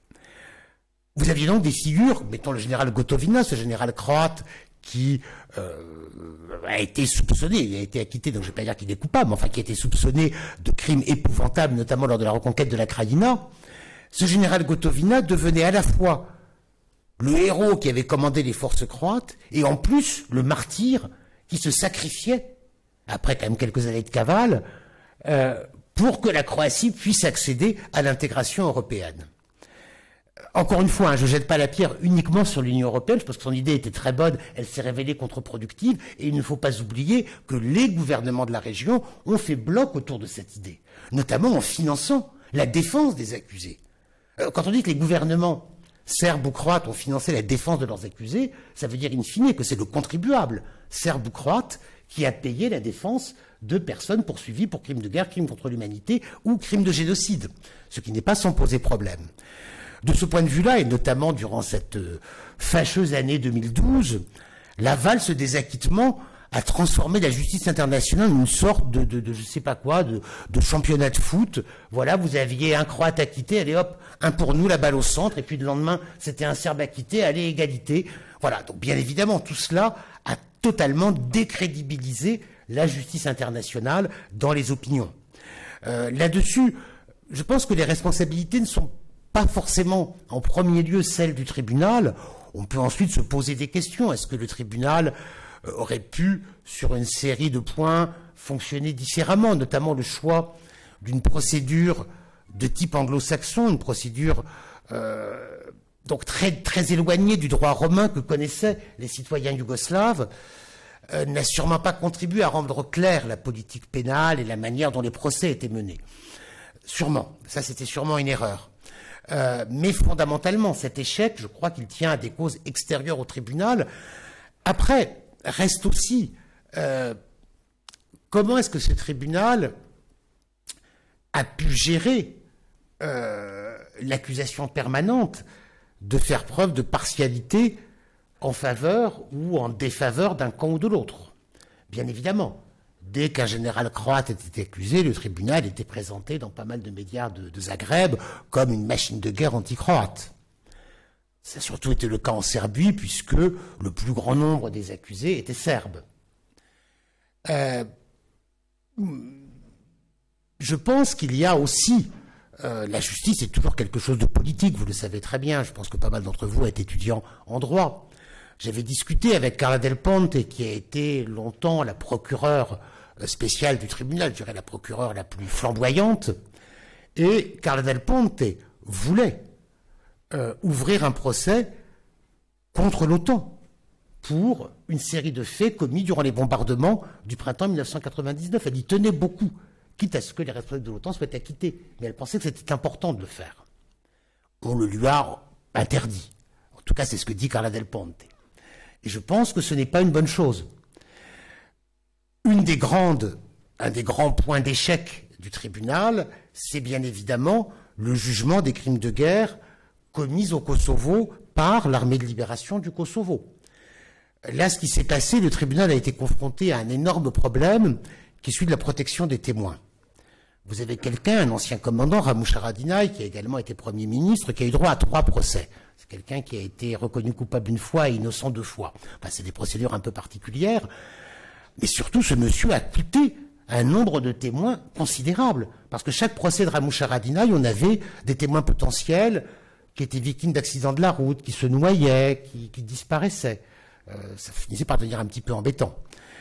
Vous aviez donc des figures, mettons le général Gotovina, ce général croate qui euh, a été soupçonné, il a été acquitté, donc je ne vais pas dire qu'il est coupable, mais enfin qui a été soupçonné de crimes épouvantables, notamment lors de la reconquête de la Krajina. Ce général Gotovina devenait à la fois le héros qui avait commandé les forces croates et en plus le martyr qui se sacrifiait, après quand même quelques années de cavale, euh, pour que la Croatie puisse accéder à l'intégration européenne. Encore une fois, hein, je ne jette pas la pierre uniquement sur l'Union européenne, parce que son idée était très bonne, elle s'est révélée contre-productive, et il ne faut pas oublier que les gouvernements de la région ont fait bloc autour de cette idée, notamment en finançant la défense des accusés. Euh, quand on dit que les gouvernements serbes ou croates ont financé la défense de leurs accusés, ça veut dire in fine que c'est le contribuable serbe ou croate qui a payé la défense de personnes poursuivies pour crimes de guerre, crimes contre l'humanité ou crimes de génocide, ce qui n'est pas sans poser problème. De ce point de vue-là, et notamment durant cette euh, fâcheuse année deux mille douze, la valse des acquittements a transformé la justice internationale en une sorte de, de, de je sais pas quoi, de, de championnat de foot. Voilà, vous aviez un Croate acquitté, allez hop, un pour nous, la balle au centre, et puis le lendemain, c'était un Serbe acquitté, allez, égalité. Voilà, donc bien évidemment, tout cela a totalement décrédibilisé la justice internationale dans les opinions. Euh, là-dessus, je pense que les responsabilités ne sont pas forcément en premier lieu celles du tribunal. On peut ensuite se poser des questions. Est-ce que le tribunal aurait pu, sur une série de points, fonctionner différemment, notamment le choix d'une procédure de type anglo-saxon, une procédure euh, donc très, très éloignée du droit romain que connaissaient les citoyens yougoslaves, euh, n'a sûrement pas contribué à rendre claire la politique pénale et la manière dont les procès étaient menés. Sûrement, ça c'était sûrement une erreur. Euh, mais fondamentalement, cet échec, je crois qu'il tient à des causes extérieures au tribunal. Après, reste aussi, euh, comment est-ce que ce tribunal a pu gérer euh, l'accusation permanente de faire preuve de partialité en faveur ou en défaveur d'un camp ou de l'autre? Bien évidemment. Dès qu'un général croate était accusé, le tribunal était présenté dans pas mal de médias de, de Zagreb comme une machine de guerre anti-croate. Ça a surtout été le cas en Serbie, puisque le plus grand nombre des accusés étaient serbes. Euh, je pense qu'il y a aussi... Euh, la justice est toujours quelque chose de politique, vous le savez très bien. Je pense que pas mal d'entre vous êtes étudiants en droit. J'avais discuté avec Carla Del Ponte, qui a été longtemps la procureure spéciale du tribunal, je dirais la procureure la plus flamboyante, et Carla Del Ponte voulait euh, ouvrir un procès contre l'OTAN pour une série de faits commis durant les bombardements du printemps mille neuf cent quatre-vingt-dix-neuf. Elle y tenait beaucoup, quitte à ce que les responsables de l'OTAN soient acquittés, mais elle pensait que c'était important de le faire. On le lui a interdit. En tout cas, c'est ce que dit Carla Del Ponte. Et je pense que ce n'est pas une bonne chose. Une des grandes, un des grands points d'échec du tribunal, c'est bien évidemment le jugement des crimes de guerre commis au Kosovo par l'armée de libération du Kosovo. Là, ce qui s'est passé, le tribunal a été confronté à un énorme problème qui est celui de la protection des témoins. Vous avez quelqu'un, un ancien commandant, Ramush Haradinaj, qui a également été Premier ministre, qui a eu droit à trois procès. C'est quelqu'un qui a été reconnu coupable une fois et innocent deux fois. Enfin, c'est des procédures un peu particulières. Mais surtout, ce monsieur a coûté un nombre de témoins considérable. Parce que chaque procès de Ramush Haradinaj, on avait des témoins potentiels qui étaient victimes d'accidents de la route, qui se noyaient, qui, qui disparaissaient. Euh, ça finissait par devenir un petit peu embêtant.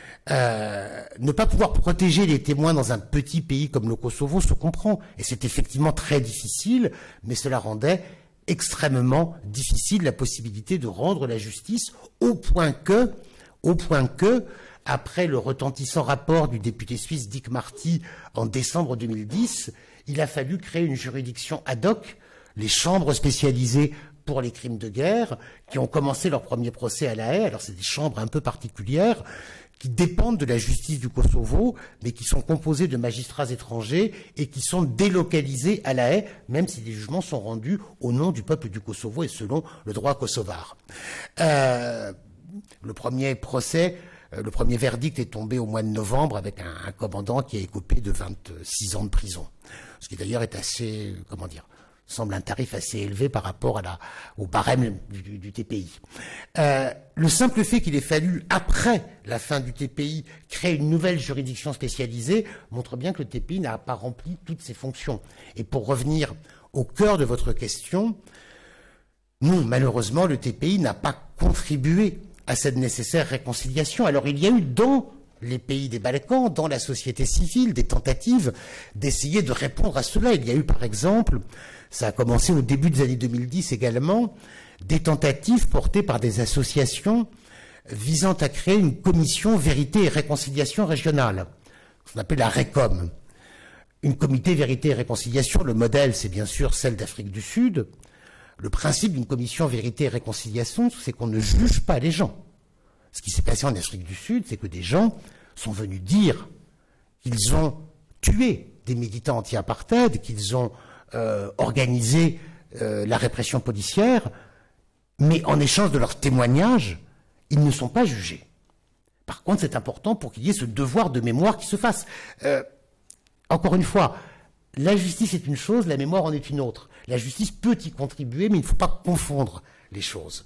Euh, ne pas pouvoir protéger les témoins dans un petit pays comme le Kosovo se comprend. Et c'est effectivement très difficile, mais cela rendait extrêmement difficile la possibilité de rendre la justice au point que, au point que, après le retentissant rapport du député suisse Dick Marty en décembre deux mille dix, il a fallu créer une juridiction ad hoc, les chambres spécialisées pour les crimes de guerre, qui ont commencé leur premier procès à La Haye. Alors c'est des chambres un peu particulières, qui dépendent de la justice du Kosovo, mais qui sont composées de magistrats étrangers et qui sont délocalisés à La Haye, même si les jugements sont rendus au nom du peuple du Kosovo et selon le droit kosovar. Euh, le premier procès, euh, le premier verdict est tombé au mois de novembre avec un, un commandant qui a écopé de vingt-six ans de prison. Ce qui d'ailleurs est assez, comment dire, semble un tarif assez élevé par rapport à la, au barème du, du, du T P I. Euh, le simple fait qu'il ait fallu, après la fin du T P I, créer une nouvelle juridiction spécialisée montre bien que le T P I n'a pas rempli toutes ses fonctions. Et pour revenir au cœur de votre question, non, malheureusement, le T P I n'a pas contribué à cette nécessaire réconciliation. Alors il y a eu dans les pays des Balkans, dans la société civile, des tentatives d'essayer de répondre à cela. Il y a eu par exemple, ça a commencé au début des années deux mille dix également, des tentatives portées par des associations visant à créer une commission vérité et réconciliation régionale, ce qu'on appelle la RECOM. Une comité vérité et réconciliation, le modèle c'est bien sûr celle d'Afrique du Sud. Le principe d'une commission vérité et réconciliation, c'est qu'on ne juge pas les gens. Ce qui s'est passé en Afrique du Sud, c'est que des gens sont venus dire qu'ils ont tué des militants anti-apartheid, qu'ils ont euh, organisé euh, la répression policière, mais en échange de leurs témoignages, ils ne sont pas jugés. Par contre, c'est important pour qu'il y ait ce devoir de mémoire qui se fasse. Euh, encore une fois, la justice est une chose, la mémoire en est une autre. La justice peut y contribuer, mais il ne faut pas confondre les choses.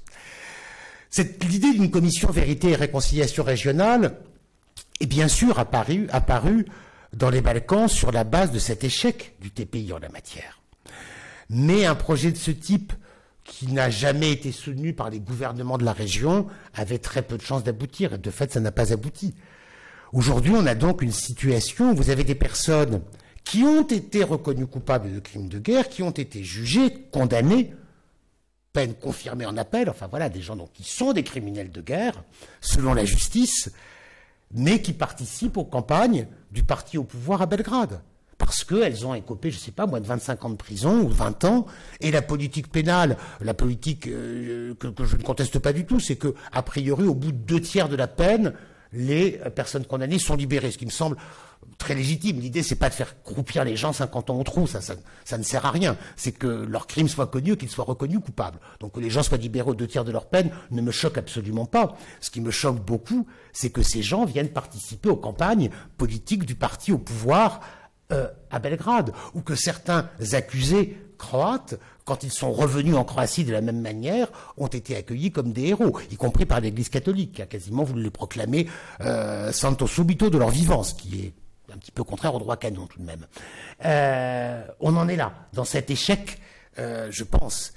L'idée d'une commission vérité et réconciliation régionale est bien sûr apparue, apparue dans les Balkans sur la base de cet échec du T P I en la matière. Mais un projet de ce type, qui n'a jamais été soutenu par les gouvernements de la région, avait très peu de chances d'aboutir. Et de fait, ça n'a pas abouti. Aujourd'hui, on a donc une situation où vous avez des personnes qui ont été reconnues coupables de crimes de guerre, qui ont été jugées, condamnées, peine confirmée en appel, enfin voilà, des gens donc qui sont des criminels de guerre, selon la justice, mais qui participent aux campagnes du parti au pouvoir à Belgrade. Parce qu'elles ont écopé, je ne sais pas, moins de vingt-cinq ans de prison, ou vingt ans, et la politique pénale, la politique euh, que, que je ne conteste pas du tout, c'est que, a priori, au bout de deux tiers de la peine, les personnes condamnées sont libérées, ce qui me semble très légitime. L'idée, c'est pas de faire croupir les gens cinquante ans au trou, ça, ça, ça ne sert à rien. C'est que leurs crimes soient connus, qu'ils soient reconnus coupables. Donc que les gens soient libérés aux deux tiers de leur peine ne me choque absolument pas. Ce qui me choque beaucoup, c'est que ces gens viennent participer aux campagnes politiques du parti au pouvoir euh, à Belgrade, ou que certains accusés croates, quand ils sont revenus en Croatie de la même manière, ont été accueillis comme des héros, y compris par l'Église catholique, qui a quasiment voulu les proclamer euh, santo subito de leur vivant, ce qui est un petit peu contraire au droit canon tout de même. Euh, on en est là, dans cet échec, euh, je pense.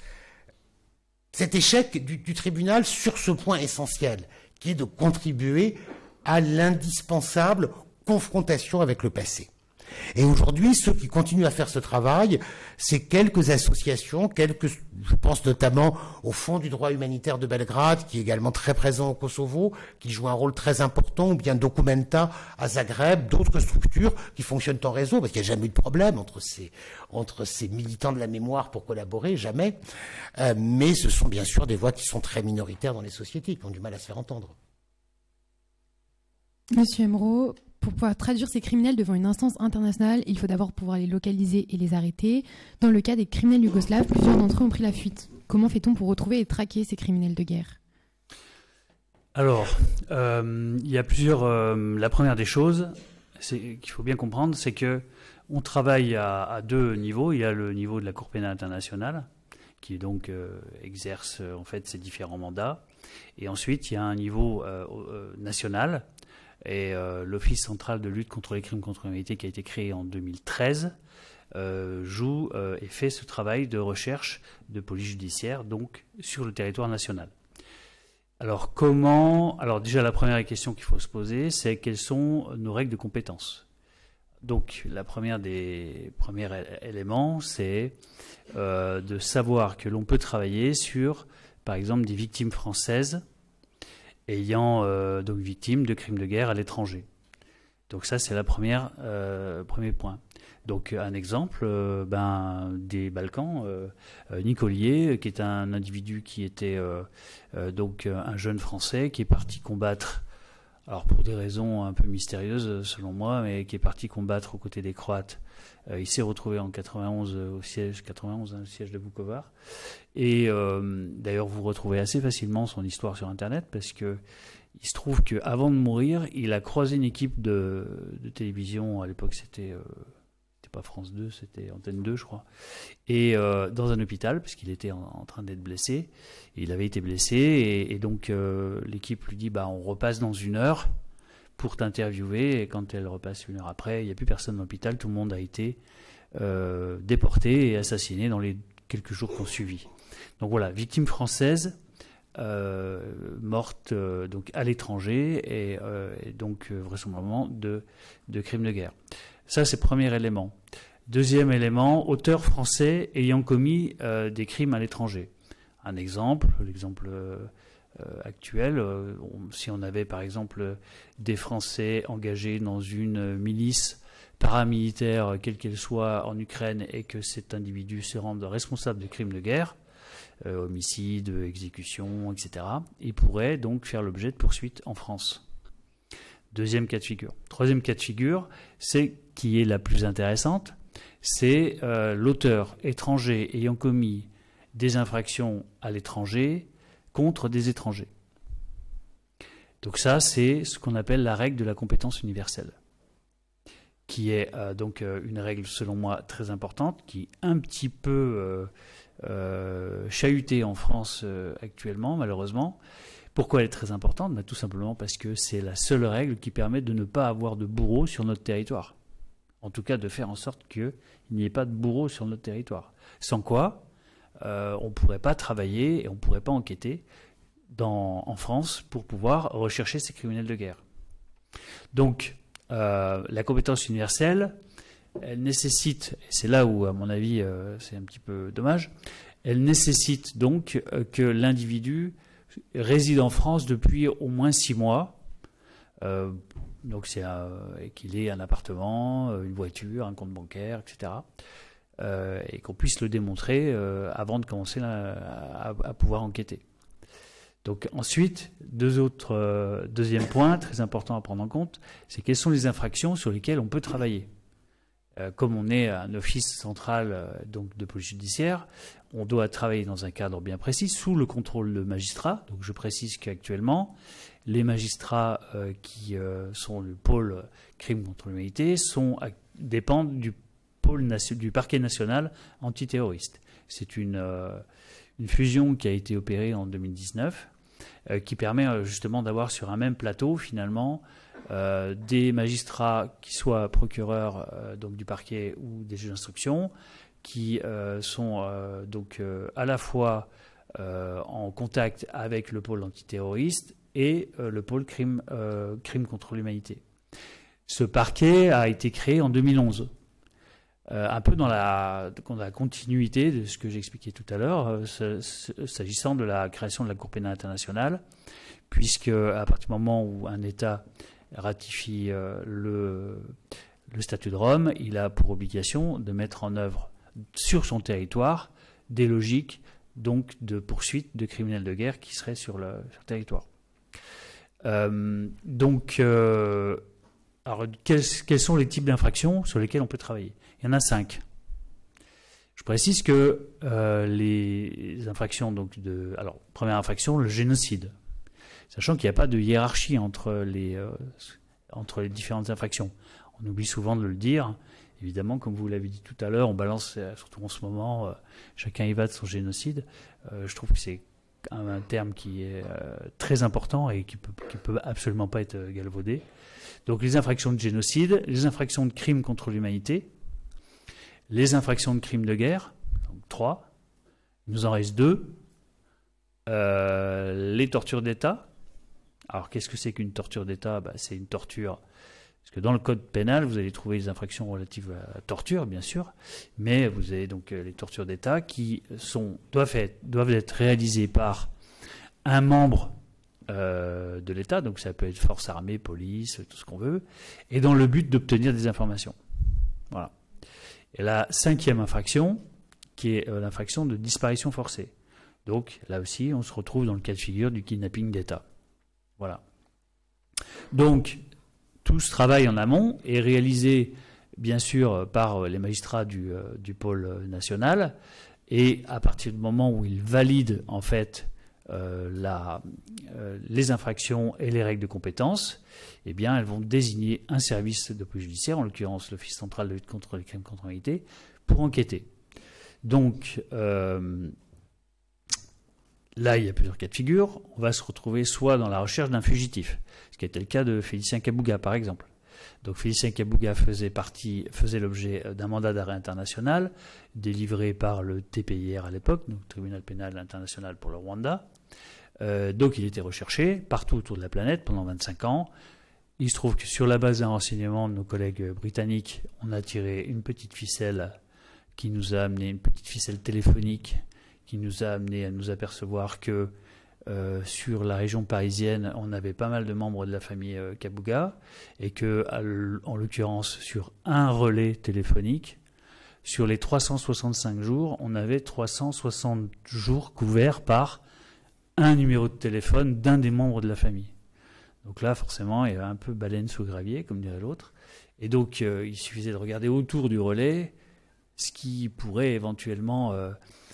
Cet échec du, du tribunal sur ce point essentiel, qui est de contribuer à l'indispensable confrontation avec le passé. Et aujourd'hui, ceux qui continuent à faire ce travail, c'est quelques associations, quelques, je pense notamment au Fonds du droit humanitaire de Belgrade, qui est également très présent au Kosovo, qui joue un rôle très important, ou bien Documenta à Zagreb, d'autres structures qui fonctionnent en réseau, parce qu'il n'y a jamais eu de problème entre ces, entre ces militants de la mémoire pour collaborer, jamais. Euh, mais ce sont bien sûr des voix qui sont très minoritaires dans les sociétés, qui ont du mal à se faire entendre. Monsieur Emro, pour pouvoir traduire ces criminels devant une instance internationale, il faut d'abord pouvoir les localiser et les arrêter. Dans le cas des criminels yougoslaves, plusieurs d'entre eux ont pris la fuite. Comment fait-on pour retrouver et traquer ces criminels de guerre? Alors, euh, il y a plusieurs... Euh, la première des choses qu'il faut bien comprendre, c'est que on travaille à, à deux niveaux. Il y a le niveau de la Cour pénale internationale, qui donc euh, exerce en fait ses différents mandats. Et ensuite, il y a un niveau euh, euh, national, Et euh, l'Office central de lutte contre les crimes contre l'humanité, qui a été créé en deux mille treize, euh, joue euh, et fait ce travail de recherche de police judiciaire, donc sur le territoire national. Alors comment... Alors déjà, la première question qu'il faut se poser, c'est quelles sont nos règles de compétence. Donc la première des premiers éléments, c'est euh, de savoir que l'on peut travailler sur, par exemple, des victimes françaises ayant euh, donc victimes de crimes de guerre à l'étranger. Donc ça, c'est la première euh, premier point. Donc un exemple, euh, ben, des Balkans, euh, euh, Nicolier, qui est un individu qui était euh, euh, donc un jeune Français qui est parti combattre, alors pour des raisons un peu mystérieuses selon moi, mais qui est parti combattre aux côtés des Croates. Euh, il s'est retrouvé en quatre-vingt-onze au siège, quatre-vingt-onze, hein, au siège de Vukovar. Et euh, d'ailleurs, vous retrouvez assez facilement son histoire sur Internet parce que il se trouve qu'avant de mourir, il a croisé une équipe de, de télévision. À l'époque, c'était euh, c'était pas France deux, c'était Antenne deux, je crois. Et euh, dans un hôpital, parce qu'il était en, en train d'être blessé. Il avait été blessé et, et donc euh, l'équipe lui dit bah, on repasse dans une heure pour t'interviewer. Et quand elle repasse une heure après, il n'y a plus personne dans l'hôpital. Tout le monde a été euh, déporté et assassiné dans les quelques jours qui ont suivi. Donc voilà, victime française euh, morte euh, donc à l'étranger et, euh, et donc euh, vraisemblablement de, de crimes de guerre. Ça, c'est le premier élément. Deuxième élément, auteur français ayant commis euh, des crimes à l'étranger. Un exemple, l'exemple euh, actuel, euh, on, si on avait par exemple des Français engagés dans une milice paramilitaire, quelle qu'elle soit, en Ukraine, et que cet individu se rende responsable de crimes de guerre, euh, homicide, exécution, et cetera, il pourrait donc faire l'objet de poursuites en France. Deuxième cas de figure. Troisième cas de figure, c'est qui est la plus intéressante, c'est euh, l'auteur étranger ayant commis des infractions à l'étranger contre des étrangers. Donc ça, c'est ce qu'on appelle la règle de la compétence universelle, qui est euh, donc euh, une règle, selon moi, très importante, qui est un petit peu euh, euh, chahutée en France euh, actuellement, malheureusement. Pourquoi elle est très importante? Ben, tout simplement parce que c'est la seule règle qui permet de ne pas avoir de bourreaux sur notre territoire. En tout cas, de faire en sorte qu'il n'y ait pas de bourreaux sur notre territoire. Sans quoi, euh, on ne pourrait pas travailler et on ne pourrait pas enquêter dans, en France pour pouvoir rechercher ces criminels de guerre. Donc, euh, la compétence universelle, elle nécessite, et c'est là où, à mon avis, euh, c'est un petit peu dommage, elle nécessite donc euh, que l'individu réside en France depuis au moins six mois. Euh, donc c'est qu'il ait un appartement, une voiture, un compte bancaire, et cetera. Euh, et qu'on puisse le démontrer euh, avant de commencer à, à, à pouvoir enquêter. Donc ensuite, deux autres, euh, deuxième point très important à prendre en compte, c'est quelles sont les infractions sur lesquelles on peut travailler. Euh, comme on est un office central euh, donc de police judiciaire, on doit travailler dans un cadre bien précis, sous le contrôle de magistrats. Donc je précise qu'actuellement, les magistrats euh, qui euh, sont le pôle crime contre l'humanité sont, dépendent du, pôle, du parquet national antiterroriste. C'est une, euh, une fusion qui a été opérée en deux mille dix-neuf, euh, qui permet euh, justement d'avoir sur un même plateau, finalement, euh, des magistrats qui soient procureurs euh, donc du parquet ou des juges d'instruction, qui euh, sont euh, donc euh, à la fois euh, en contact avec le pôle antiterroriste et euh, le pôle crime, euh, crime contre l'humanité. Ce parquet a été créé en deux mille onze, euh, un peu dans la, dans la continuité de ce que j'expliquais tout à l'heure, euh, s'agissant de la création de la Cour pénale internationale, puisque à partir du moment où un État ratifie euh, le, le statut de Rome, il a pour obligation de mettre en œuvre sur son territoire des logiques donc de poursuite de criminels de guerre qui seraient sur le, sur le territoire. Euh, donc, euh, alors, quels, quels sont les types d'infractions sur lesquelles on peut travailler? Il y en a cinq. Je précise que euh, les infractions, donc de, alors première infraction, le génocide, sachant qu'il n'y a pas de hiérarchie entre les, euh, entre les différentes infractions. On oublie souvent de le dire. Évidemment, comme vous l'avez dit tout à l'heure, on balance, surtout en ce moment, euh, chacun y va de son génocide. Euh, je trouve que c'est un, un terme qui est euh, très important et qui peut, qui peut absolument pas être galvaudé. Donc les infractions de génocide, les infractions de crimes contre l'humanité, les infractions de crimes de guerre, donc trois, il nous en reste deux, euh, les tortures d'État. Alors qu'est-ce que c'est qu'une torture d'État? Bah, c'est une torture, parce que dans le code pénal, vous allez trouver les infractions relatives à la torture, bien sûr, mais vous avez donc les tortures d'État qui sont, doivent, être, doivent être réalisées par un membre Euh, de l'État, donc ça peut être force armée, police, tout ce qu'on veut, et dans le but d'obtenir des informations. Voilà. Et la cinquième infraction, qui est euh, l'infraction de disparition forcée. Donc là aussi, on se retrouve dans le cas de figure du kidnapping d'État. Voilà. Donc, tout ce travail en amont est réalisé, bien sûr, par les magistrats du, euh, du pôle national, et à partir du moment où ils valident, en fait, Euh, la, euh, les infractions et les règles de compétence, eh bien, elles vont désigner un service de police judiciaire, en l'occurrence l'Office central de lutte contre les crimes contre l'humanité, pour enquêter. Donc, euh, là, il y a plusieurs cas de figure. On va se retrouver soit dans la recherche d'un fugitif, ce qui était le cas de Félicien Kabouga, par exemple. Donc Félicien Kabouga faisait partie, faisait l'objet d'un mandat d'arrêt international délivré par le T P I R à l'époque, donc Tribunal pénal international pour le Rwanda. Euh, donc il était recherché partout autour de la planète pendant vingt-cinq ans. Il se trouve que sur la base d'un renseignement de nos collègues britanniques, on a tiré une petite ficelle qui nous a amené, une petite ficelle téléphonique qui nous a amené à nous apercevoir que Euh, sur la région parisienne, on avait pas mal de membres de la famille euh, Kabouga, et que, en l'occurrence, sur un relais téléphonique, sur les trois cent soixante-cinq jours, on avait trois cent soixante jours couverts par un numéro de téléphone d'un des membres de la famille. Donc là, forcément, il y avait un peu baleine sous gravier, comme dirait l'autre. Et donc, euh, il suffisait de regarder autour du relais ce qui pourrait éventuellement... Euh,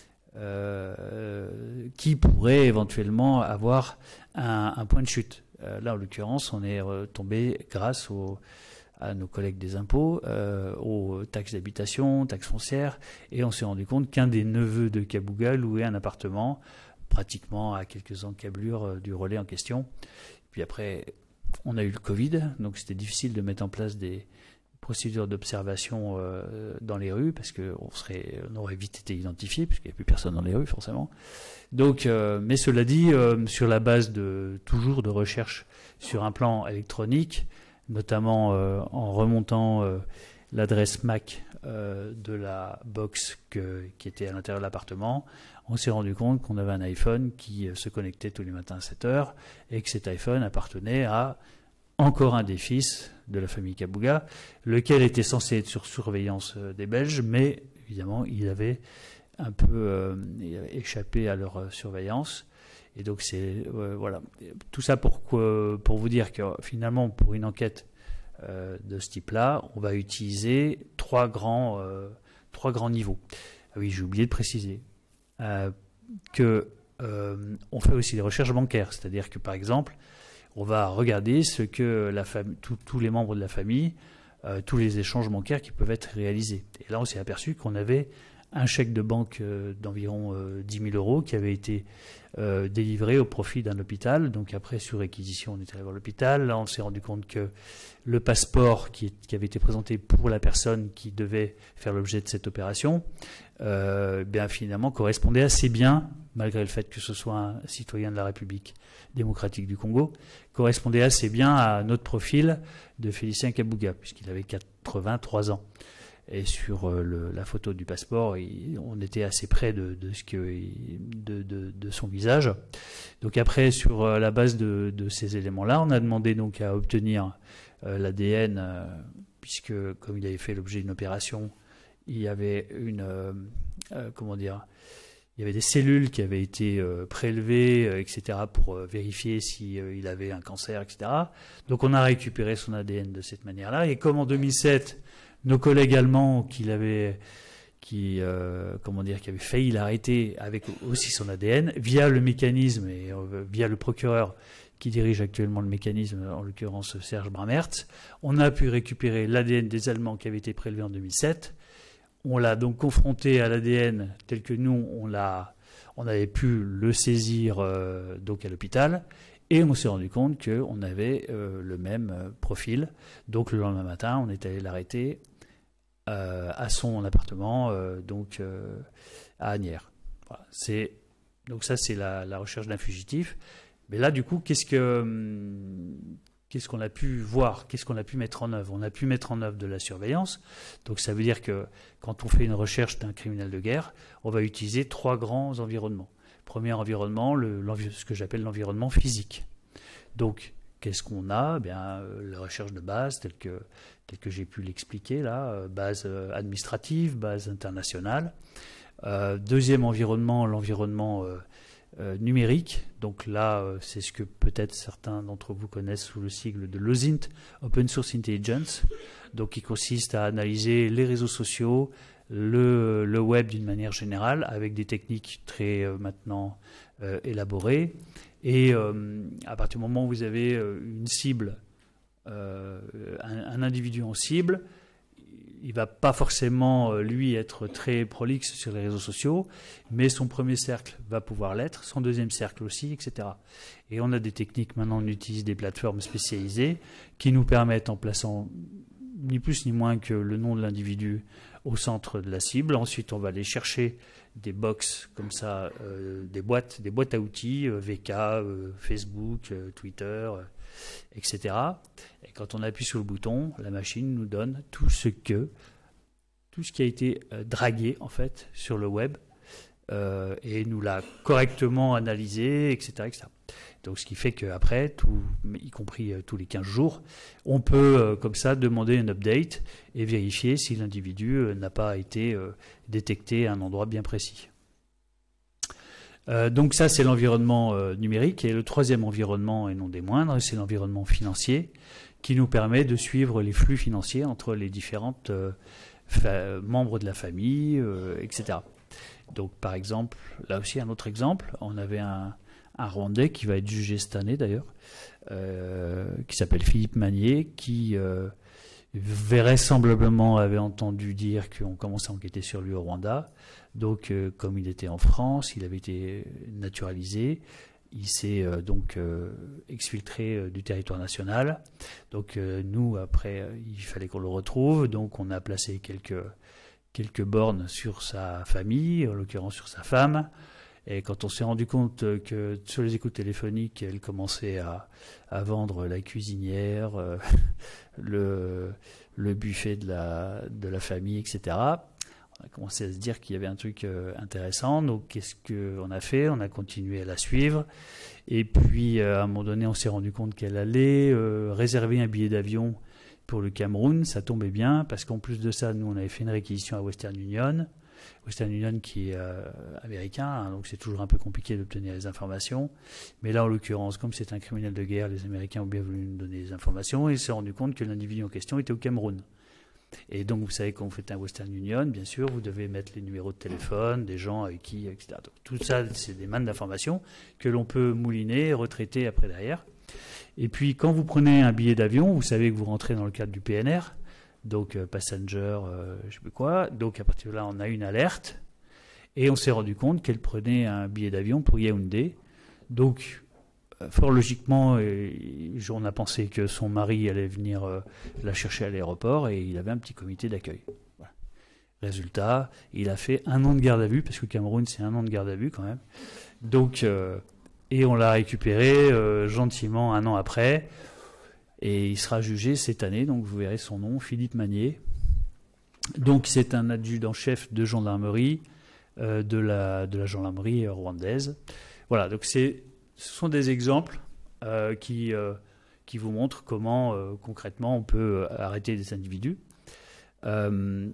Euh, qui pourrait éventuellement avoir un, un point de chute. Euh, là, en l'occurrence, on est euh, tombé grâce au, à nos collègues des impôts, euh, aux taxes d'habitation, taxes foncières, et on s'est rendu compte qu'un des neveux de Kabouga louait un appartement pratiquement à quelques encablures euh, du relais en question. Puis après, on a eu le Covid, donc c'était difficile de mettre en place des procédures d'observation euh, dans les rues, parce qu'on serait, on aurait vite été identifié, puisqu'il n'y a plus personne dans les rues, forcément. Donc, euh, mais cela dit, euh, sur la base de toujours de recherche sur un plan électronique, notamment euh, en remontant euh, l'adresse M A C euh, de la box que, qui était à l'intérieur de l'appartement, on s'est rendu compte qu'on avait un iPhone qui euh, se connectait tous les matins à sept heures, et que cet iPhone appartenait à encore un des fils de la famille Kabouga, lequel était censé être sur surveillance des Belges, mais évidemment, il avait un peu euh, échappé à leur surveillance. Et donc, c'est euh, voilà. Tout ça pour, pour vous dire que finalement, pour une enquête euh, de ce type-là, on va utiliser trois grands, euh, trois grands niveaux. Ah oui, j'ai oublié de préciser euh, que euh, on fait aussi des recherches bancaires, c'est-à-dire que par exemple, on va regarder ce que la famille, tous les membres de la famille, euh, tous les échanges bancaires qui peuvent être réalisés. Et là, on s'est aperçu qu'on avait un chèque de banque euh, d'environ euh, dix mille euros qui avait été euh, délivré au profit d'un hôpital. Donc après, sur réquisition, on est allé voir l'hôpital. Là, on s'est rendu compte que le passeport qui, qui avait été présenté pour la personne qui devait faire l'objet de cette opération, euh, bien finalement correspondait assez bien, malgré le fait que ce soit un citoyen de la République démocratique du Congo, correspondait assez bien à notre profil de Félicien Kabouga, puisqu'il avait quatre-vingt-trois ans. Et sur euh, le, la photo du passeport, il, on était assez près de, de, ce que, de, de, de son visage. Donc après, sur euh, la base de, de ces éléments-là, on a demandé donc à obtenir euh, l'A D N, euh, puisque comme il avait fait l'objet d'une opération, il y avait une... Euh, euh, comment dire il y avait des cellules qui avaient été euh, prélevées, euh, et cetera, pour euh, vérifier s'il si, euh, avait un cancer, et cetera. Donc on a récupéré son A D N de cette manière-là. Et comme en deux mille sept, nos collègues allemands qui l'avaient, qui, euh, comment dire, qui avaient failli l'arrêter avec aussi son A D N, via le mécanisme et euh, via le procureur qui dirige actuellement le mécanisme, en l'occurrence Serge Brammertz, on a pu récupérer l'A D N des Allemands qui avait été prélevé en deux mille sept. On l'a donc confronté à l'A D N tel que nous, on l'a on avait pu le saisir euh, donc à l'hôpital, et on s'est rendu compte qu'on avait euh, le même euh, profil. Donc le lendemain matin, on est allé l'arrêter euh, à son appartement, euh, donc euh, à Asnières. Voilà, c'est, donc ça, c'est la, la recherche d'un fugitif. Mais là, du coup, qu'est-ce que... Hum, Qu'est-ce qu'on a pu voir? Qu'est-ce qu'on a pu mettre en œuvre? On a pu mettre en œuvre de la surveillance. Donc ça veut dire que quand on fait une recherche d'un criminel de guerre, on va utiliser trois grands environnements. Premier environnement, le, ce que j'appelle l'environnement physique. Donc qu'est-ce qu'on a? Eh bien, euh, la recherche de base, telle que, telle que j'ai pu l'expliquer là, euh, base euh, administrative, base internationale. Euh, deuxième environnement, l'environnement euh, Euh, numérique. Donc là, euh, c'est ce que peut-être certains d'entre vous connaissent sous le sigle de l'O S I N T, Open Source Intelligence, donc qui consiste à analyser les réseaux sociaux, le, le web d'une manière générale, avec des techniques très euh, maintenant euh, élaborées. Et euh, à partir du moment où vous avez euh, une cible, euh, un, un individu en cible, il ne va pas forcément, lui, être très prolixe sur les réseaux sociaux, mais son premier cercle va pouvoir l'être, son deuxième cercle aussi, et cetera. Et on a des techniques, maintenant on utilise des plateformes spécialisées qui nous permettent, en plaçant ni plus ni moins que le nom de l'individu au centre de la cible, ensuite on va aller chercher des box comme ça, euh, des boîtes, des boîtes à outils, euh, V K, euh, Facebook, euh, Twitter, euh, et cetera. Et quand on appuie sur le bouton, la machine nous donne tout ce que, tout ce qui a été euh, dragué en fait sur le web euh, et nous l'a correctement analysé, et cetera, et cetera. Donc ce qui fait qu'après, tout, y compris euh, tous les quinze jours, on peut euh, comme ça demander un update et vérifier si l'individu euh, n'a pas été euh, détecté à un endroit bien précis. Euh, donc ça, c'est l'environnement euh, numérique. Et le troisième environnement, et non des moindres, c'est l'environnement financier, qui nous permet de suivre les flux financiers entre les différentes euh, membres de la famille, euh, et cetera. Donc par exemple, là aussi un autre exemple, on avait un, un Rwandais qui va être jugé cette année d'ailleurs, euh, qui s'appelle Philippe Magnier, qui euh, vraisemblablement avait entendu dire qu'on commençait à enquêter sur lui au Rwanda. Donc, euh, comme il était en France, il avait été naturalisé, il s'est euh, donc euh, exfiltré euh, du territoire national. Donc, euh, nous, après, euh, il fallait qu'on le retrouve. Donc, on a placé quelques, quelques bornes sur sa famille, en l'occurrence sur sa femme. Et quand on s'est rendu compte que sur les écoutes téléphoniques, elle commençait à, à vendre la cuisinière, euh, le, le buffet de la, de la famille, et cetera, on a commencé à se dire qu'il y avait un truc euh, intéressant. Donc, qu'est-ce qu'on a fait? On a continué à la suivre. Et puis, euh, à un moment donné, on s'est rendu compte qu'elle allait euh, réserver un billet d'avion pour le Cameroun. Ça tombait bien, parce qu'en plus de ça, nous, on avait fait une réquisition à Western Union. Western Union qui est euh, américain, hein, donc c'est toujours un peu compliqué d'obtenir les informations. Mais là, en l'occurrence, comme c'est un criminel de guerre, les Américains ont bien voulu nous donner les informations, et ils se sont rendus compte que l'individu en question était au Cameroun. Et donc, vous savez, quand vous faites un Western Union, bien sûr, vous devez mettre les numéros de téléphone des gens avec qui, et cetera. Donc, tout ça, c'est des mannes d'informations que l'on peut mouliner, retraiter après derrière. Et puis, quand vous prenez un billet d'avion, vous savez que vous rentrez dans le cadre du P N R, donc euh, passenger, euh, je ne sais plus quoi. Donc, à partir de là, on a une alerte. Et on s'est rendu compte qu'elle prenait un billet d'avion pour Yaoundé. Donc, fort logiquement, on a pensé que son mari allait venir la chercher à l'aéroport et il avait un petit comité d'accueil. Voilà. Résultat, il a fait un an de garde à vue, parce que Cameroun, c'est un an de garde à vue quand même. Donc, euh, et on l'a récupéré euh, gentiment un an après. Et il sera jugé cette année, donc vous verrez son nom, Philippe Magnier. Donc c'est un adjudant-chef de gendarmerie, euh, de, la, de la gendarmerie rwandaise. Voilà, donc c'est... Ce sont des exemples euh, qui, euh, qui vous montrent comment, euh, concrètement, on peut arrêter des individus. Euh,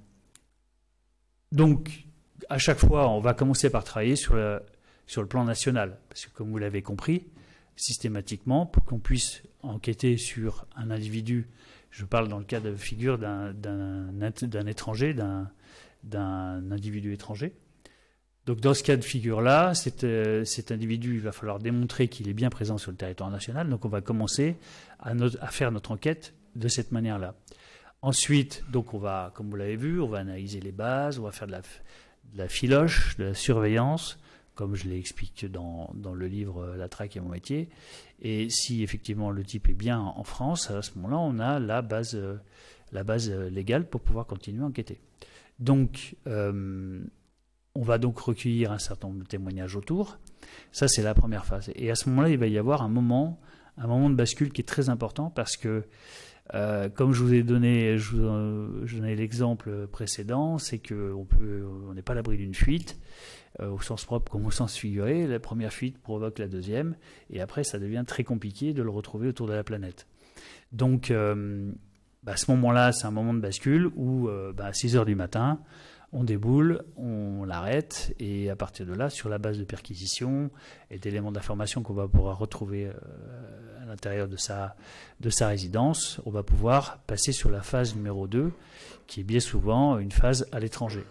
donc, à chaque fois, on va commencer par travailler sur, la, sur le plan national. Parce que, comme vous l'avez compris, systématiquement, pour qu'on puisse enquêter sur un individu, je parle dans le cas de figure d'un, d'un, d'un étranger, d'un, d'un individu étranger. Donc dans ce cas de figure-là, cet, euh, cet individu, il va falloir démontrer qu'il est bien présent sur le territoire national. Donc on va commencer à, no- à faire notre enquête de cette manière-là. Ensuite, donc on va, comme vous l'avez vu, on va analyser les bases, on va faire de la, de la filoche, de la surveillance, comme je l'explique dans, dans le livre La traque est mon métier. Et si effectivement le type est bien en France, à ce moment-là, on a la base, la base légale pour pouvoir continuer à enquêter. Donc, euh, on va donc recueillir un certain nombre de témoignages autour. Ça, c'est la première phase. Et à ce moment-là, il va y avoir un moment, un moment de bascule qui est très important parce que, euh, comme je vous ai donné, je vous, euh, je donnais l'exemple précédent, c'est qu'on peut, on n'est pas à l'abri d'une fuite, euh, au sens propre comme au sens figuré. La première fuite provoque la deuxième, et après, ça devient très compliqué de le retrouver autour de la planète. Donc, euh, bah, à ce moment-là, c'est un moment de bascule où, euh, bah, à six heures du matin, on déboule, on l'arrête, et à partir de là, sur la base de perquisitions et d'éléments d'information qu'on va pouvoir retrouver euh, à l'intérieur de sa, de sa résidence, on va pouvoir passer sur la phase numéro deux, qui est bien souvent une phase à l'étranger.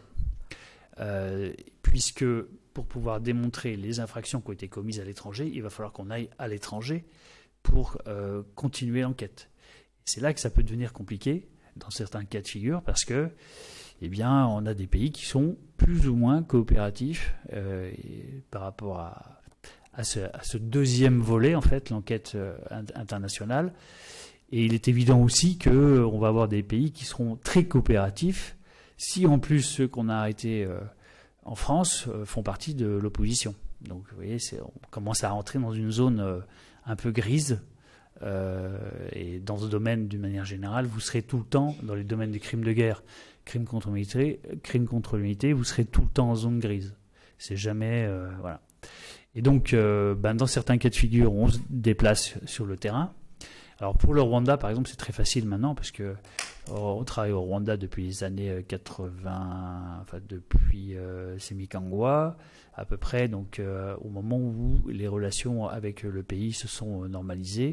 Euh, puisque pour pouvoir démontrer les infractions qui ont été commises à l'étranger, il va falloir qu'on aille à l'étranger pour euh, continuer l'enquête. C'est là que ça peut devenir compliqué, dans certains cas de figure, parce que eh bien, on a des pays qui sont plus ou moins coopératifs euh, et par rapport à, à, ce, à ce deuxième volet, en fait, l'enquête euh, internationale. Et il est évident aussi qu'on va avoir des pays qui seront très coopératifs si, en plus, ceux qu'on a arrêtés euh, en France euh, font partie de l'opposition. Donc, vous voyez, c'est, on commence à rentrer dans une zone euh, un peu grise. Euh, et dans ce domaine, d'une manière générale, vous serez tout le temps, dans les domaines des crimes de guerre, crimes contre l'humanité, crimes contre l'humanité, vous serez tout le temps en zone grise. C'est jamais... Euh, voilà. Et donc, euh, ben, dans certains cas de figure, on se déplace sur le terrain. Alors, pour le Rwanda, par exemple, c'est très facile maintenant, parce que on travaille au Rwanda depuis les années quatre-vingts, enfin, depuis euh, Sémikangwa, à peu près, donc euh, au moment où les relations avec le pays se sont normalisées.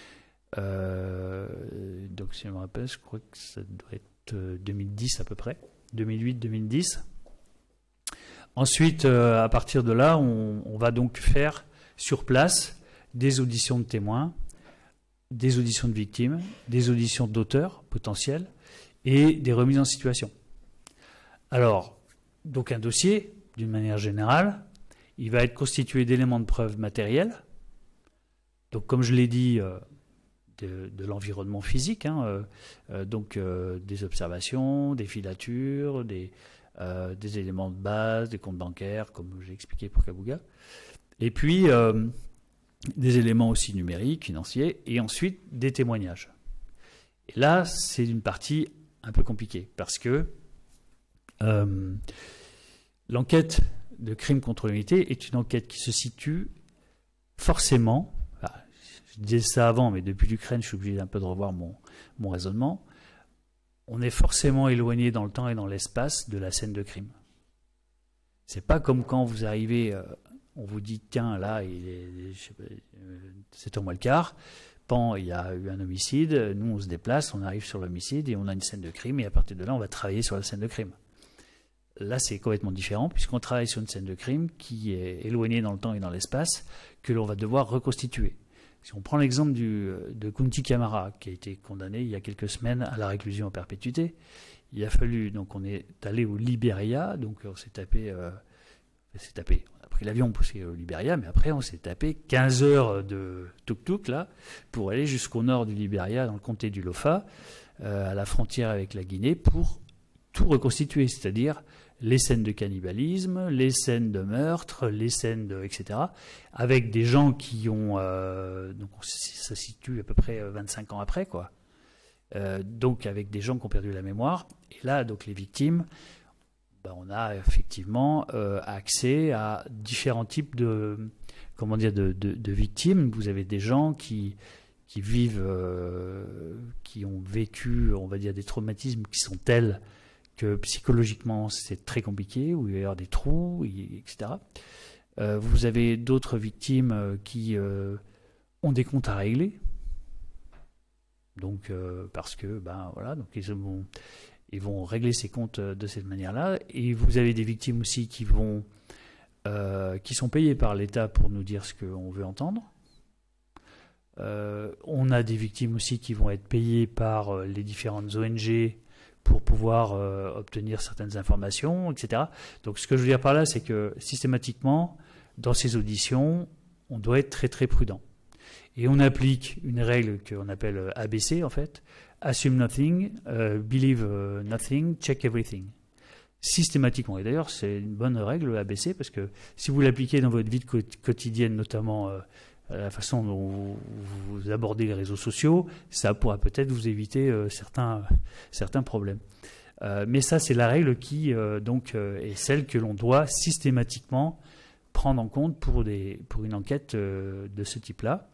Euh, donc, si je me rappelle, je crois que ça doit être deux mille dix à peu près, deux mille huit deux mille dix. Ensuite, euh, à partir de là, on, on va donc faire sur place des auditions de témoins, des auditions de victimes, des auditions d'auteurs potentiels et des remises en situation. Alors, donc un dossier, d'une manière générale, il va être constitué d'éléments de preuve matériels. Donc, comme je l'ai dit, euh, de, de l'environnement physique, hein, euh, euh, donc euh, des observations, des filatures, des, euh, des éléments de base, des comptes bancaires, comme j'ai expliqué pour Kabuga, et puis euh, des éléments aussi numériques, financiers, et ensuite des témoignages. Et là, c'est une partie un peu compliquée, parce que euh, l'enquête de crime contre l'humanité est une enquête qui se situe forcément... Je disais ça avant, mais depuis l'Ukraine, je suis obligé d'un peu de revoir mon, mon raisonnement. On est forcément éloigné dans le temps et dans l'espace de la scène de crime. C'est pas comme quand vous arrivez, euh, on vous dit, tiens, là, il est, je sais pas, euh, c'est au moins le quart, pan, il y a eu un homicide, nous on se déplace, on arrive sur l'homicide et on a une scène de crime, et à partir de là, on va travailler sur la scène de crime. Là, c'est complètement différent, puisqu'on travaille sur une scène de crime qui est éloignée dans le temps et dans l'espace, que l'on va devoir reconstituer. Si on prend l'exemple du, de Kunti Kamara, qui a été condamné il y a quelques semaines à la réclusion en perpétuité, il a fallu, donc on est allé au Libéria, donc on s'est tapé, euh, on s'est tapé, on a pris l'avion pour aller au Libéria, mais après on s'est tapé quinze heures de tuk-tuk là, pour aller jusqu'au nord du Libéria, dans le comté du Lofa, euh, à la frontière avec la Guinée, pour tout reconstituer, c'est-à-dire les scènes de cannibalisme, les scènes de meurtre, les scènes de, et cetera, avec des gens qui ont, euh, donc ça se situe à peu près vingt-cinq ans après, quoi. Euh, donc avec des gens qui ont perdu la mémoire. Et là, donc les victimes, ben, on a effectivement euh, accès à différents types de, comment dire, de, de, de victimes. Vous avez des gens qui qui vivent, euh, qui ont vécu, on va dire, des traumatismes qui sont tels que psychologiquement c'est très compliqué, où il va y avoir des trous, et cetera. Euh, vous avez d'autres victimes qui euh, ont des comptes à régler, donc euh, parce que ben voilà, donc ils vont ils vont régler ces comptes de cette manière-là. Et vous avez des victimes aussi qui vont euh, qui sont payées par l'État pour nous dire ce qu'on veut entendre. Euh, on a des victimes aussi qui vont être payées par les différentes O N G pour pouvoir euh, obtenir certaines informations, et cetera. Donc ce que je veux dire par là, c'est que systématiquement, dans ces auditions, on doit être très très prudent. Et on applique une règle qu'on appelle A B C en fait, assume nothing, uh, believe nothing, check everything. Systématiquement. Et d'ailleurs, c'est une bonne règle A B C parce que si vous l'appliquez dans votre vie quotidienne, notamment euh, la façon dont vous, vous abordez les réseaux sociaux, ça pourra peut-être vous éviter euh, certains, certains problèmes. Euh, mais ça, c'est la règle qui euh, donc, euh, est celle que l'on doit systématiquement prendre en compte pour, des, pour une enquête euh, de ce type-là.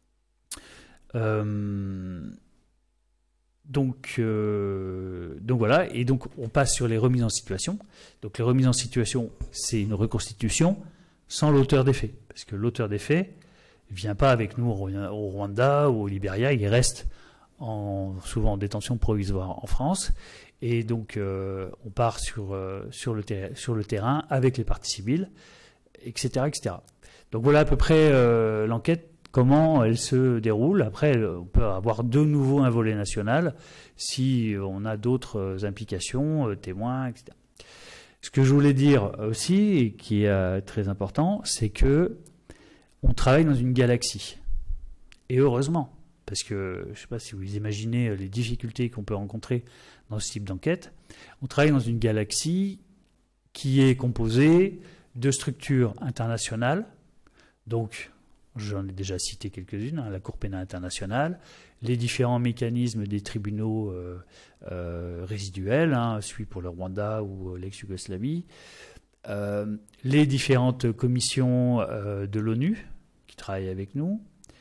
Euh, donc, euh, donc voilà, et donc on passe sur les remises en situation. Donc les remises en situation, c'est une reconstitution sans l'auteur des faits, parce que l'auteur des faits ne vient pas avec nous au Rwanda ou au Libéria, il reste en, souvent en détention provisoire en France, et donc euh, on part sur, euh, sur, le sur le terrain avec les parties civiles, et cetera, et cetera. Donc voilà à peu près euh, l'enquête, comment elle se déroule. Après, on peut avoir de nouveau un volet national si on a d'autres implications, euh, témoins, et cetera. Ce que je voulais dire aussi, et qui est euh, très important, c'est que on travaille dans une galaxie. Et heureusement, parce que je ne sais pas si vous imaginez les difficultés qu'on peut rencontrer dans ce type d'enquête, on travaille dans une galaxie qui est composée de structures internationales, donc j'en ai déjà cité quelques-unes, hein, la Cour pénale internationale, les différents mécanismes des tribunaux euh, euh, résiduels, hein, celui pour le Rwanda ou l'ex-Yougoslavie, euh, les différentes commissions euh, de l'ONU qui travaillent avec nous.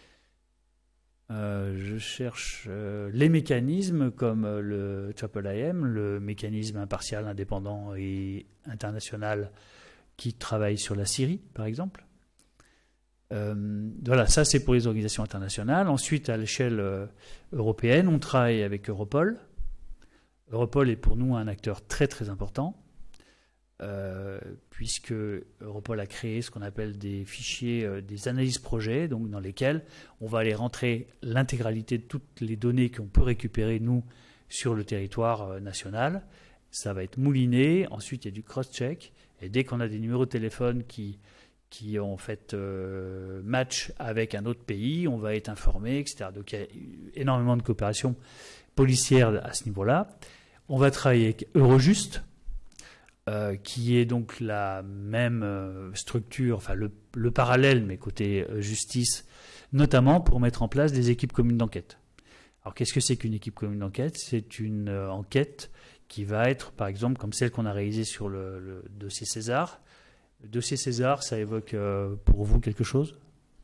Euh, je cherche euh, les mécanismes comme le Triple I M, le mécanisme impartial, indépendant et international qui travaille sur la Syrie, par exemple. Euh, voilà, ça c'est pour les organisations internationales. Ensuite, à l'échelle euh, européenne, on travaille avec Europol. Europol est pour nous un acteur très très important, euh, puisque Europol a créé ce qu'on appelle des fichiers, euh, des analyses projets, donc dans lesquels on va aller rentrer l'intégralité de toutes les données qu'on peut récupérer, nous, sur le territoire euh, national. Ça va être mouliné, ensuite il y a du cross-check, et dès qu'on a des numéros de téléphone qui... qui ont fait euh, match avec un autre pays, on va être informé, et cetera. Donc il y a énormément de coopération policière à ce niveau-là. On va travailler avec Eurojust, euh, qui est donc la même euh, structure, enfin le, le parallèle, mais côté euh, justice, notamment pour mettre en place des équipes communes d'enquête. Alors qu'est-ce que c'est qu'une équipe commune d'enquête? C'est une euh, enquête qui va être, par exemple, comme celle qu'on a réalisée sur le, le dossier César. Le dossier César, ça évoque euh, pour vous quelque chose?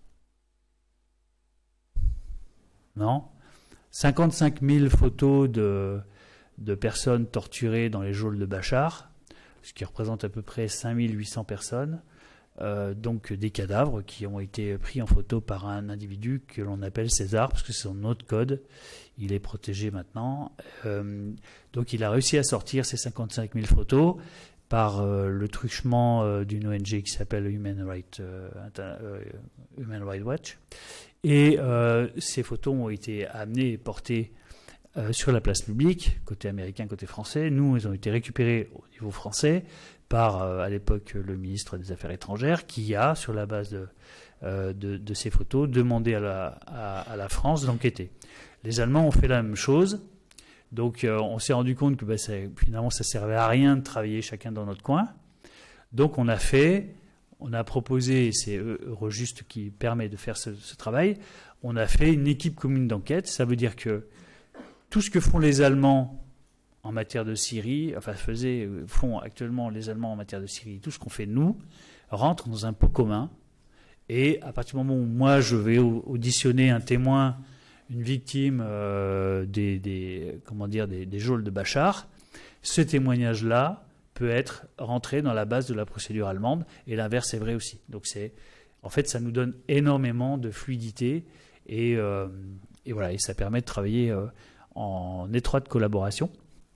Non? cinquante-cinq mille photos de, de personnes torturées dans les geôles de Bachar, ce qui représente à peu près cinq mille huit cents personnes, euh, donc des cadavres qui ont été pris en photo par un individu que l'on appelle César, parce que c'est son autre code, il est protégé maintenant. Euh, donc il a réussi à sortir ces cinquante-cinq mille photos, par euh, le truchement euh, d'une O N G qui s'appelle Human Rights, euh, euh, Human Rights Watch. Et euh, ces photos ont été amenées et portées euh, sur la place publique, côté américain, côté français. Nous, elles ont été récupérées au niveau français par, euh, à l'époque, le ministre des Affaires étrangères, qui a, sur la base de, euh, de, de ces photos, demandé à la, à, à la France d'enquêter. Les Allemands ont fait la même chose. Donc euh, on s'est rendu compte que bah, ça, finalement ça ne servait à rien de travailler chacun dans notre coin. Donc on a fait, on a proposé, et c'est Eurojust qui permet de faire ce, ce travail, on a fait une équipe commune d'enquête. Ça veut dire que tout ce que font les Allemands en matière de Syrie, enfin faisaient, font actuellement les Allemands en matière de Syrie, tout ce qu'on fait nous, rentre dans un pot commun. Et à partir du moment où moi je vais auditionner un témoin, une victime euh, des, des, comment dire, des, des geôles de Bachar, ce témoignage-là peut être rentré dans la base de la procédure allemande, et l'inverse est vrai aussi. Donc c'est, en fait, ça nous donne énormément de fluidité, et, euh, et voilà, et ça permet de travailler euh, en étroite collaboration.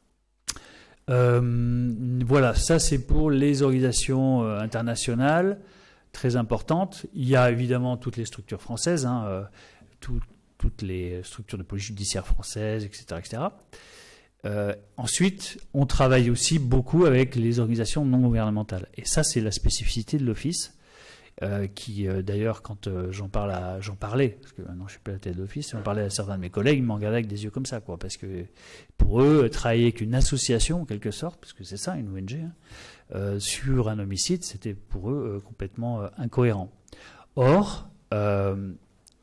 Euh, voilà, ça c'est pour les organisations euh, internationales, très importantes. Il y a évidemment toutes les structures françaises, hein, euh, tout, toutes les structures de police judiciaire françaises, et cetera, et cetera. Euh, ensuite, on travaille aussi beaucoup avec les organisations non gouvernementales. Et ça, c'est la spécificité de l'Office. euh, qui euh, d'ailleurs, quand euh, j'en parle à, j'en parlais, parce que maintenant je suis pas à la tête d'office, j'en parlais à certains de mes collègues, ils m'en regardaient avec des yeux comme ça, quoi, parce que pour eux, travailler avec une association en quelque sorte, parce que c'est ça une O N G, hein, euh, sur un homicide, c'était pour eux euh, complètement euh, incohérent. Or, euh,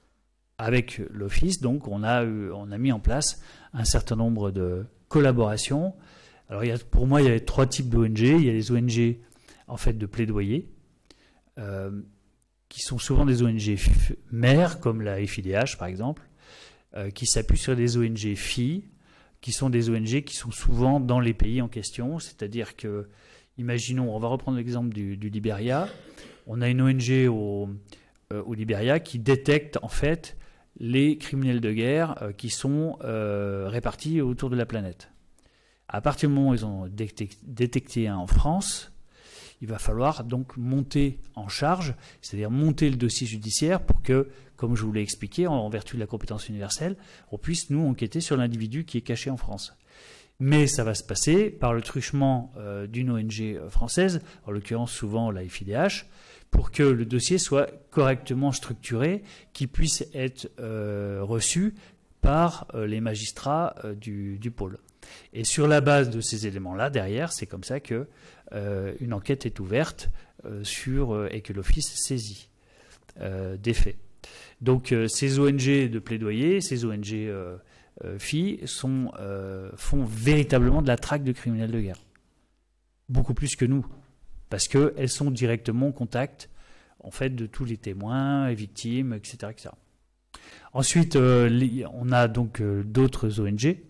avec l'Office, donc, on a, eu, on a mis en place un certain nombre de collaborations. Alors, il y a, pour moi, il y avait trois types d'O N G. Il y a les O N G, en fait, de plaidoyer, euh, qui sont souvent des O N G mères, comme la F I D H, par exemple, euh, qui s'appuient sur des O N G filles, qui sont des O N G qui sont souvent dans les pays en question. C'est-à-dire que, imaginons, on va reprendre l'exemple du, du Libéria. On a une O N G au, euh, au Libéria qui détecte, en fait, les criminels de guerre euh, qui sont euh, répartis autour de la planète. À partir du moment où ils ont détecté un en France, il va falloir donc monter en charge, c'est-à-dire monter le dossier judiciaire pour que, comme je vous l'ai expliqué, en, en vertu de la compétence universelle, on puisse nous enquêter sur l'individu qui est caché en France. Mais ça va se passer par le truchement euh, d'une O N G française, en l'occurrence souvent la F I D H, pour que le dossier soit correctement structuré, qu'il puisse être euh, reçu par euh, les magistrats euh, du, du pôle. Et sur la base de ces éléments-là, derrière, c'est comme ça que euh, une enquête est ouverte euh, sur, euh, et que l'Office saisit euh, des faits. Donc euh, ces O N G de plaidoyer, ces O N G euh, euh, filles, sont, euh, font véritablement de la traque de criminels de guerre. Beaucoup plus que nous. Parce qu'elles sont directement en contact, en fait, de tous les témoins, les victimes, et cetera, et cetera. Ensuite, euh, les, on a donc euh, d'autres O N G,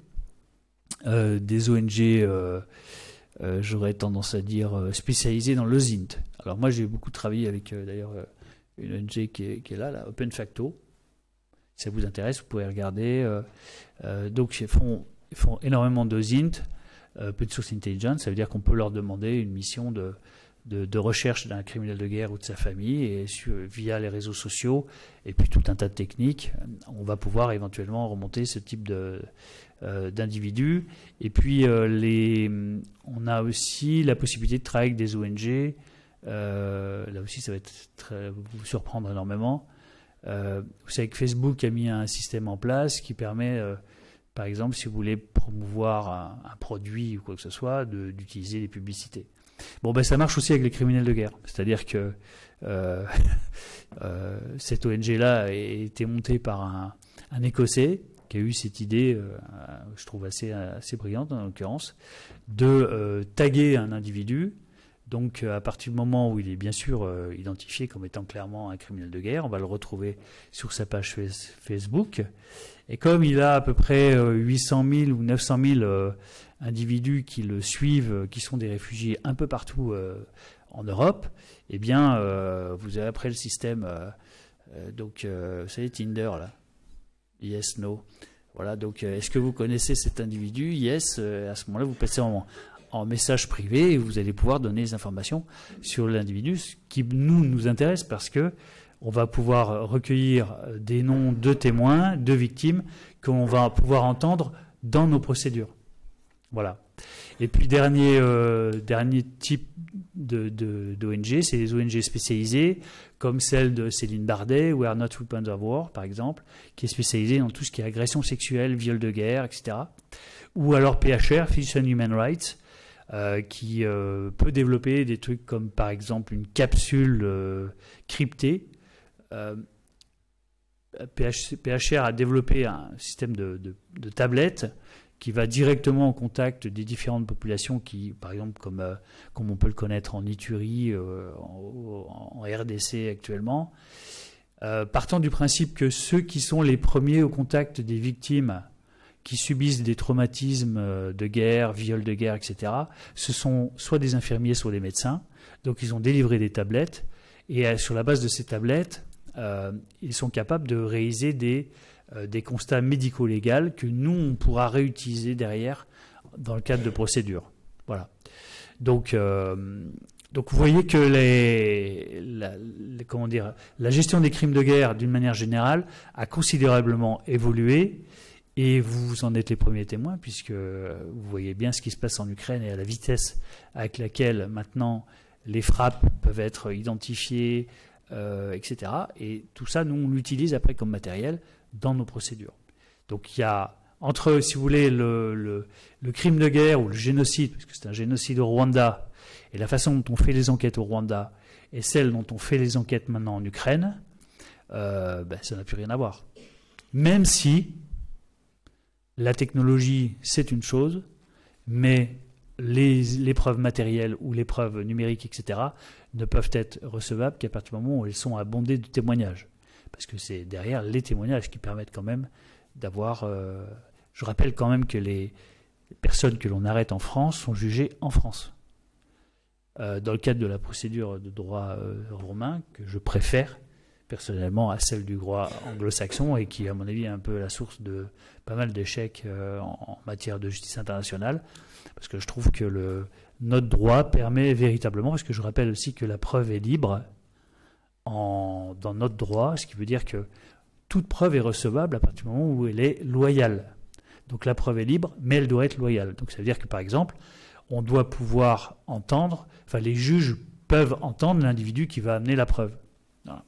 euh, des O N G, euh, euh, j'aurais tendance à dire, euh, spécialisées dans le Z I N T. Alors moi, j'ai beaucoup travaillé avec, euh, d'ailleurs, euh, une O N G qui est, qui est là, là, Open Facto. Si ça vous intéresse, vous pouvez regarder. Euh, euh, donc, ils font, ils font énormément de Z I N T, euh, Open Source Intelligence, ça veut dire qu'on peut leur demander une mission de De, de recherche d'un criminel de guerre ou de sa famille, et sur, via les réseaux sociaux et puis tout un tas de techniques, on va pouvoir éventuellement remonter ce type de, euh, d'individus. Et puis euh, les, on a aussi la possibilité de travailler avec des O N G. Euh, là aussi, ça va être très, vous surprendre énormément. Euh, vous savez que Facebook a mis un système en place qui permet, euh, par exemple, si vous voulez promouvoir un, un produit ou quoi que ce soit, de, d'utiliser les publicités. Bon, ben ça marche aussi avec les criminels de guerre. C'est-à-dire que euh, euh, cette O N G-là a été montée par un, un Écossais qui a eu cette idée, euh, je trouve assez, assez brillante en l'occurrence, de euh, taguer un individu. Donc à partir du moment où il est bien sûr euh, identifié comme étant clairement un criminel de guerre, on va le retrouver sur sa page Facebook. Et comme il a à peu près euh, huit cent mille ou neuf cent mille euh, individus qui le suivent, qui sont des réfugiés un peu partout euh, en Europe, eh bien, euh, vous avez après le système, euh, euh, donc, euh, vous savez, Tinder, là, yes, no. Voilà, donc, euh, est-ce que vous connaissez cet individu? Yes, euh, à ce moment-là, vous passez en, en message privé et vous allez pouvoir donner des informations sur l'individu, ce qui nous, nous intéresse parce que on va pouvoir recueillir des noms de témoins, de victimes, qu'on va pouvoir entendre dans nos procédures. Voilà. Et puis, dernier, euh, dernier type de, de, d'O N G, c'est les O N G spécialisées, comme celle de Céline Bardet, We Are Not Weapons of War, par exemple, qui est spécialisée dans tout ce qui est agression sexuelle, viol de guerre, et cetera. Ou alors P H R, Peace and Human Rights, euh, qui euh, peut développer des trucs comme, par exemple, une capsule euh, cryptée. Euh, P H R a développé un système de, de, de tablettes qui va directement en contact des différentes populations qui, par exemple, comme, euh, comme on peut le connaître en Ituri, euh, en, en R D C actuellement, euh, partant du principe que ceux qui sont les premiers au contact des victimes qui subissent des traumatismes de guerre, viols de guerre, et cetera, ce sont soit des infirmiers, soit des médecins. Donc ils ont délivré des tablettes, et euh, sur la base de ces tablettes, euh, ils sont capables de réaliser des des constats médico-légaux que nous, on pourra réutiliser derrière dans le cadre de procédures. Voilà. Donc, euh, donc vous voyez que les, la, les, comment dire, la gestion des crimes de guerre, d'une manière générale, a considérablement évolué, et vous en êtes les premiers témoins, puisque vous voyez bien ce qui se passe en Ukraine et à la vitesse avec laquelle, maintenant, les frappes peuvent être identifiées, euh, et cetera. Et tout ça, nous, on l'utilise après comme matériel dans nos procédures. Donc il y a entre, si vous voulez, le, le, le crime de guerre ou le génocide, puisque c'est un génocide au Rwanda, et la façon dont on fait les enquêtes au Rwanda, et celle dont on fait les enquêtes maintenant en Ukraine, euh, ben, ça n'a plus rien à voir. Même si la technologie, c'est une chose, mais les, les preuves matérielles ou les preuves numériques, et cetera, ne peuvent être recevables qu'à partir du moment où elles sont abondées de témoignages. Parce que c'est derrière les témoignages qui permettent quand même d'avoir... Euh, je rappelle quand même que les personnes que l'on arrête en France sont jugées en France. Euh, dans le cadre de la procédure de droit euh, romain, que je préfère personnellement à celle du droit anglo-saxon et qui, à mon avis, est un peu la source de pas mal d'échecs euh, en, en matière de justice internationale, parce que je trouve que le, notre droit permet véritablement, parce que je rappelle aussi que la preuve est libre en, dans notre droit, ce qui veut dire que toute preuve est recevable à partir du moment où elle est loyale. Donc la preuve est libre, mais elle doit être loyale. Donc ça veut dire que, par exemple, on doit pouvoir entendre, enfin les juges peuvent entendre l'individu qui va amener la preuve. Voilà.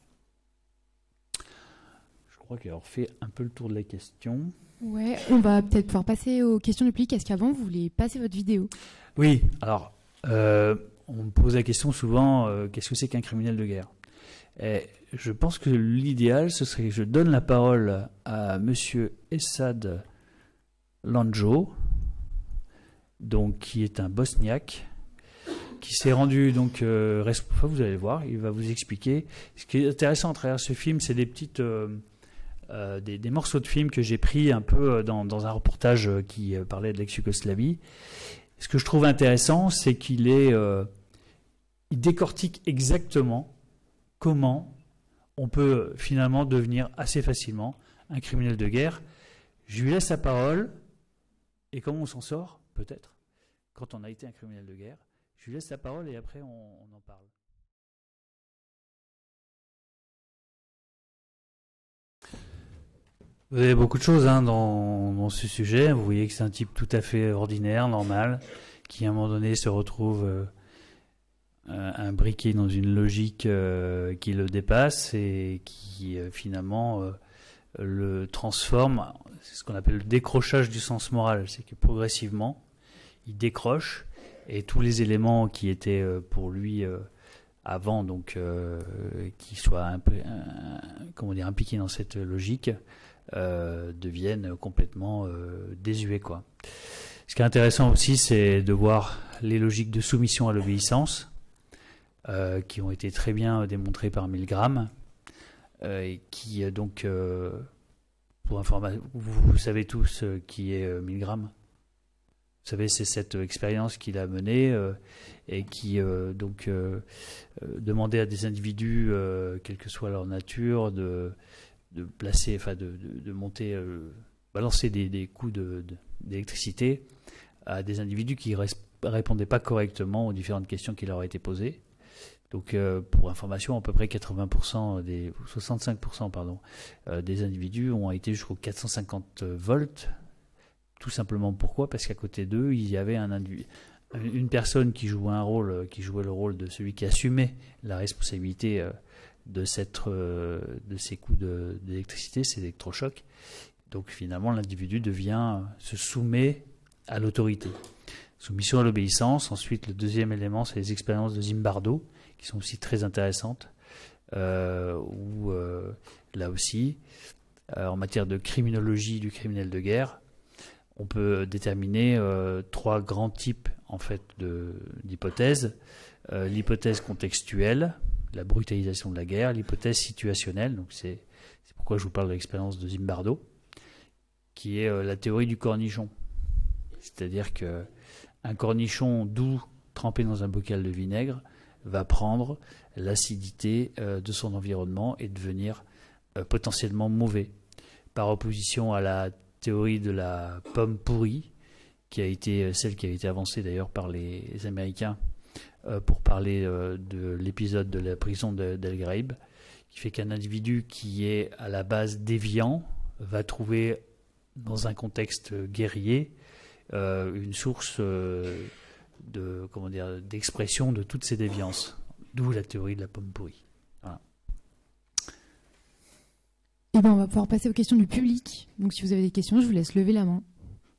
Je crois qu'il a fait un peu le tour de la question. Ouais, on va peut-être pouvoir passer aux questions du public. Est-ce qu'avant, vous voulez passer votre vidéo? Oui, alors, euh, on me pose la question souvent, euh, qu'est-ce que c'est qu'un criminel de guerre? Et je pense que l'idéal, ce serait que je donne la parole à monsieur Esad Lanjo, donc, qui est un bosniaque, qui s'est rendu, donc, euh, responsable, vous allez voir, il va vous expliquer. Ce qui est intéressant à travers ce film, c'est des petites... Euh, Euh, des, des morceaux de films que j'ai pris un peu dans, dans un reportage qui euh, parlait de l'ex-Yougoslavie. Ce que je trouve intéressant, c'est qu'il est, euh, il décortique exactement comment on peut finalement devenir assez facilement un criminel de guerre. Je lui laisse la parole, et comment on s'en sort, peut-être, quand on a été un criminel de guerre. Je lui laisse la parole et après on, on en parle. Vous avez beaucoup de choses hein, dans, dans ce sujet. Vous voyez que c'est un type tout à fait ordinaire, normal, qui à un moment donné se retrouve euh, imbriqué dans une logique euh, qui le dépasse et qui euh, finalement euh, le transforme. C'est ce qu'on appelle le décrochage du sens moral. C'est que progressivement, il décroche et tous les éléments qui étaient euh, pour lui euh, avant, donc euh, qui soient un peu, un, comment dire, impliqués dans cette logique, Euh, deviennent complètement euh, désuets, quoi. Ce qui est intéressant aussi, c'est de voir les logiques de soumission à l'obéissance euh, qui ont été très bien démontrées par Milgram euh, et qui donc euh, pour information, vous, vous savez tous euh, qui est euh, Milgram. Vous savez, c'est cette expérience qu'il a menée euh, et qui euh, donc euh, euh, demandait à des individus, euh, quelle que soit leur nature, de de placer, enfin de, de, de monter, euh, balancer des, des coups de, de, d'électricité à des individus qui ne répondaient pas correctement aux différentes questions qui leur étaient posées. Donc, euh, pour information, à peu près quatre-vingts pour cent des, soixante-cinq pour cent pardon, euh, des individus ont été jusqu'aux quatre cent cinquante volts. Tout simplement pourquoi? Parce qu'à côté d'eux, il y avait un individu, une personne qui jouait un rôle, qui jouait le rôle de celui qui assumait la responsabilité euh, de, cette, euh, de ces coups de, d'électricité, ces électrochocs. Donc finalement, l'individu devient, se soumet à l'autorité. Soumission à l'obéissance. Ensuite, le deuxième élément, c'est les expériences de Zimbardo, qui sont aussi très intéressantes, euh, où euh, là aussi, euh, en matière de criminologie du criminel de guerre, on peut déterminer euh, trois grands types en fait, de, d'hypothèses. Euh, l'hypothèse contextuelle, la brutalisation de la guerre, l'hypothèse situationnelle, donc c'est, c'est pourquoi je vous parle de l'expérience de Zimbardo, qui est euh, la théorie du cornichon. C'est-à-dire qu'un cornichon doux trempé dans un bocal de vinaigre va prendre l'acidité euh, de son environnement et devenir euh, potentiellement mauvais. Par opposition à la théorie de la pomme pourrie, qui a été celle qui a été avancée d'ailleurs par les Américains euh, pour parler euh, de l'épisode de la prison de, d'El Ghraib, qui fait qu'un individu qui est à la base déviant va trouver dans un contexte guerrier euh, une source euh, de, comment dire, d'expression de toutes ces déviances. D'où la théorie de la pomme pourrie. Voilà. Eh ben, on va pouvoir passer aux questions du public. Donc si vous avez des questions, je vous laisse lever la main.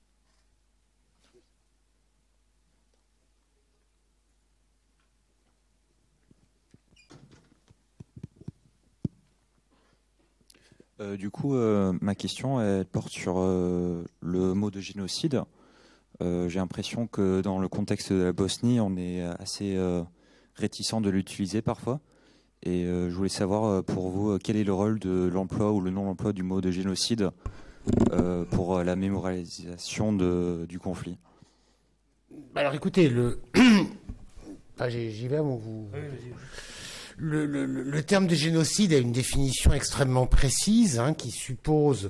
Euh, du coup, euh, ma question elle porte sur euh, le mot de génocide. Euh, j'ai l'impression que dans le contexte de la Bosnie, on est assez euh, réticent de l'utiliser parfois. Et euh, je voulais savoir euh, pour vous, quel est le rôle de l'emploi ou le non-emploi du mot de génocide euh, pour la mémorialisation de, du conflit. Alors écoutez, le... enfin, j'y vais avant vous... Oui, vas-y. Le, le, le terme de génocide a une définition extrêmement précise hein, qui suppose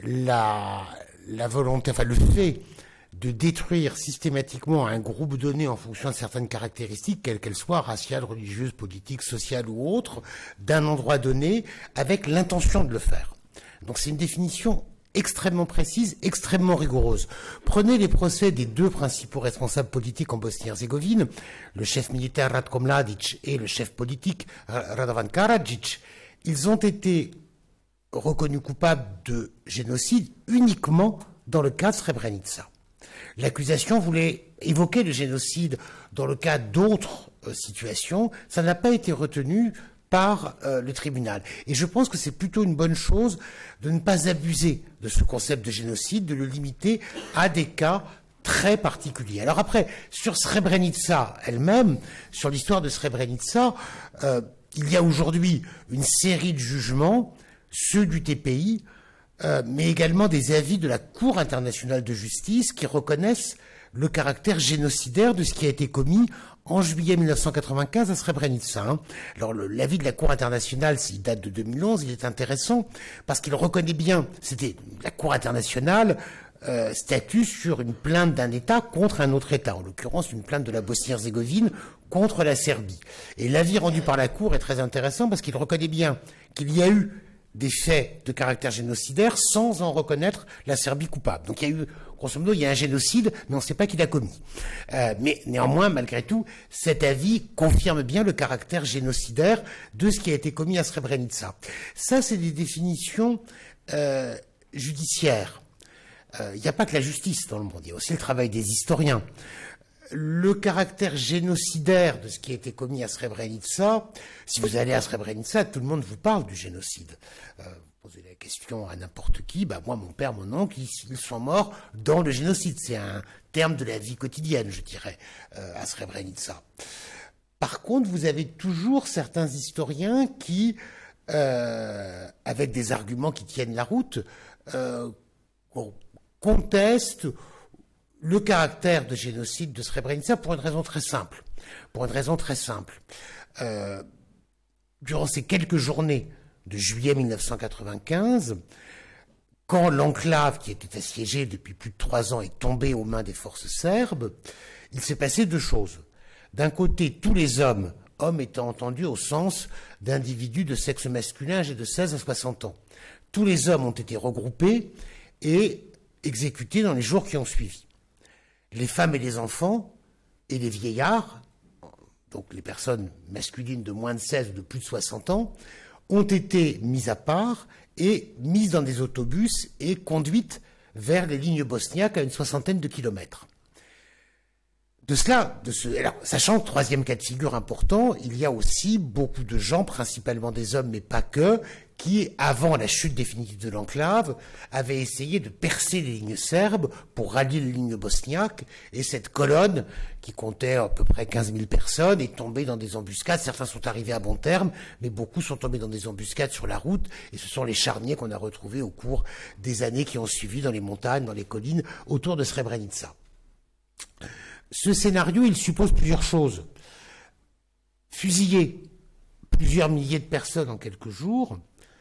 la, la volonté, enfin le fait de détruire systématiquement un groupe donné en fonction de certaines caractéristiques, quelles qu'elles soient, raciales, religieuses, politiques, sociales ou autres, d'un endroit donné, avec l'intention de le faire. Donc c'est une définition extrêmement précise, extrêmement rigoureuse. Prenez les procès des deux principaux responsables politiques en Bosnie-Herzégovine, le chef militaire Ratko Mladic et le chef politique Radovan Karadžić. Ils ont été reconnus coupables de génocide uniquement dans le cas de Srebrenica. L'accusation voulait évoquer le génocide dans le cas d'autres euh, situations. Ça n'a pas été retenu par euh, le tribunal. Et je pense que c'est plutôt une bonne chose de ne pas abuser de ce concept de génocide, de le limiter à des cas très particuliers. Alors après, sur Srebrenica elle-même, sur l'histoire de Srebrenica, euh, il y a aujourd'hui une série de jugements, ceux du T P I, euh, mais également des avis de la Cour internationale de justice qui reconnaissent le caractère génocidaire de ce qui a été commis en juillet mille neuf cent quatre-vingt-quinze à Srebrenica. Hein. Alors l'avis de la Cour internationale, s'il date de deux mille onze, il est intéressant parce qu'il reconnaît bien, c'était la Cour internationale euh, statue sur une plainte d'un État contre un autre État, en l'occurrence une plainte de la Bosnie-Herzégovine contre la Serbie. Et l'avis rendu par la Cour est très intéressant parce qu'il reconnaît bien qu'il y a eu des faits de caractère génocidaire sans en reconnaître la Serbie coupable. Donc il y a eu, grosso modo, il y a un génocide, mais on ne sait pas qui l'a commis. Euh, mais néanmoins, malgré tout, cet avis confirme bien le caractère génocidaire de ce qui a été commis à Srebrenica. Ça, c'est des définitions euh, judiciaires. Il euh, n'y a pas que la justice dans le monde, il y a aussi le travail des historiens. Le caractère génocidaire de ce qui a été commis à Srebrenica, si vous allez à Srebrenica, tout le monde vous parle du génocide. Euh, vous posez la question à n'importe qui, bah moi, mon père, mon oncle, ils, ils sont morts dans le génocide. C'est un terme de la vie quotidienne, je dirais, euh, à Srebrenica. Par contre, vous avez toujours certains historiens qui, euh, avec des arguments qui tiennent la route, euh, contestent le caractère de génocide de Srebrenica pour une raison très simple. Pour une raison très simple. Euh, durant ces quelques journées de juillet mille neuf cent quatre-vingt-quinze, quand l'enclave qui était assiégée depuis plus de trois ans est tombée aux mains des forces serbes, il s'est passé deux choses. D'un côté, tous les hommes, hommes étant entendus au sens d'individus de sexe masculin âgés de seize à soixante ans, tous les hommes ont été regroupés et exécutés dans les jours qui ont suivi. Les femmes et les enfants et les vieillards, donc les personnes masculines de moins de seize ou de plus de soixante ans, ont été mis à part et mises dans des autobus et conduites vers les lignes bosniaques à une soixantaine de kilomètres. De cela, de ce, alors, sachant que troisième cas de figure important, il y a aussi beaucoup de gens, principalement des hommes, mais pas que, qui, avant la chute définitive de l'enclave, avaient essayé de percer les lignes serbes pour rallier les lignes bosniaques, et cette colonne, qui comptait à peu près quinze mille personnes, est tombée dans des embuscades. Certains sont arrivés à bon terme, mais beaucoup sont tombés dans des embuscades sur la route, et ce sont les charniers qu'on a retrouvés au cours des années qui ont suivi dans les montagnes, dans les collines, autour de Srebrenica. Ce scénario, il suppose plusieurs choses. Fusiller plusieurs milliers de personnes en quelques jours,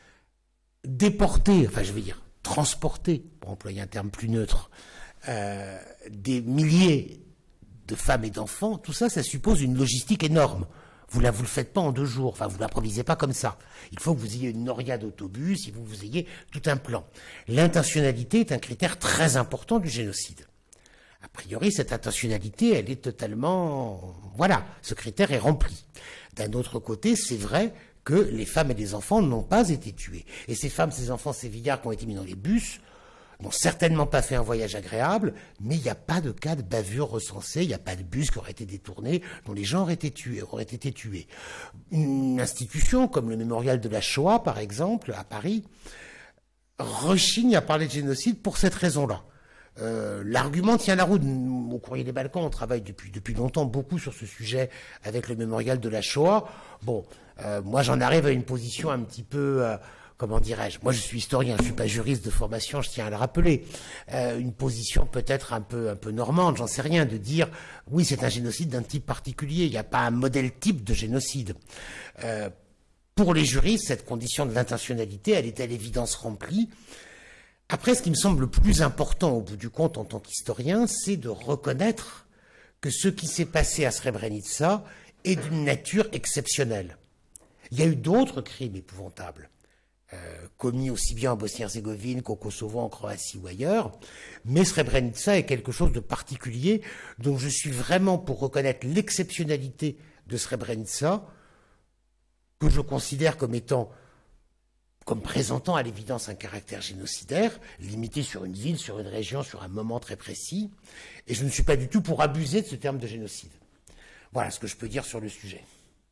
déporter, enfin je veux dire, transporter, pour employer un terme plus neutre, euh, des milliers de femmes et d'enfants, tout ça, ça suppose une logistique énorme. Vous ne vous le faites pas en deux jours, enfin vous ne l'improvisez pas comme ça. Il faut que vous ayez une noria d'autobus, il faut que vous ayez tout un plan. L'intentionnalité est un critère très important du génocide. A priori, cette intentionnalité, elle est totalement... Voilà, ce critère est rempli. D'un autre côté, c'est vrai que les femmes et les enfants n'ont pas été tués. Et ces femmes, ces enfants, ces vieillards qui ont été mis dans les bus n'ont certainement pas fait un voyage agréable, mais il n'y a pas de cas de bavure recensé, il n'y a pas de bus qui aurait été détourné, dont les gens auraient été tués. Auraient été tués. Une institution comme le mémorial de la Shoah, par exemple, à Paris, rechigne à parler de génocide pour cette raison-là. Euh, l'argument tient la route. Au Courrier des Balkans, on travaille depuis, depuis longtemps beaucoup sur ce sujet avec le mémorial de la Shoah. Bon, euh, moi j'en arrive à une position un petit peu... Euh, comment dirais-je, moi je suis historien, je suis pas juriste de formation, je tiens à le rappeler, euh, une position peut-être un peu un peu normande, j'en sais rien, de dire oui c'est un génocide d'un type particulier, il n'y a pas un modèle type de génocide. Euh, pour les juristes, cette condition de l'intentionnalité, elle est à l'évidence remplie. Après, ce qui me semble le plus important au bout du compte en tant qu'historien, c'est de reconnaître que ce qui s'est passé à Srebrenica est d'une nature exceptionnelle. Il y a eu d'autres crimes épouvantables. Euh, commis aussi bien en Bosnie-Herzégovine qu'au Kosovo, en Croatie ou ailleurs. Mais Srebrenica est quelque chose de particulier, donc je suis vraiment pour reconnaître l'exceptionnalité de Srebrenica, que je considère comme étant, comme présentant à l'évidence un caractère génocidaire, limité sur une ville, sur une région, sur un moment très précis, et je ne suis pas du tout pour abuser de ce terme de génocide. Voilà ce que je peux dire sur le sujet.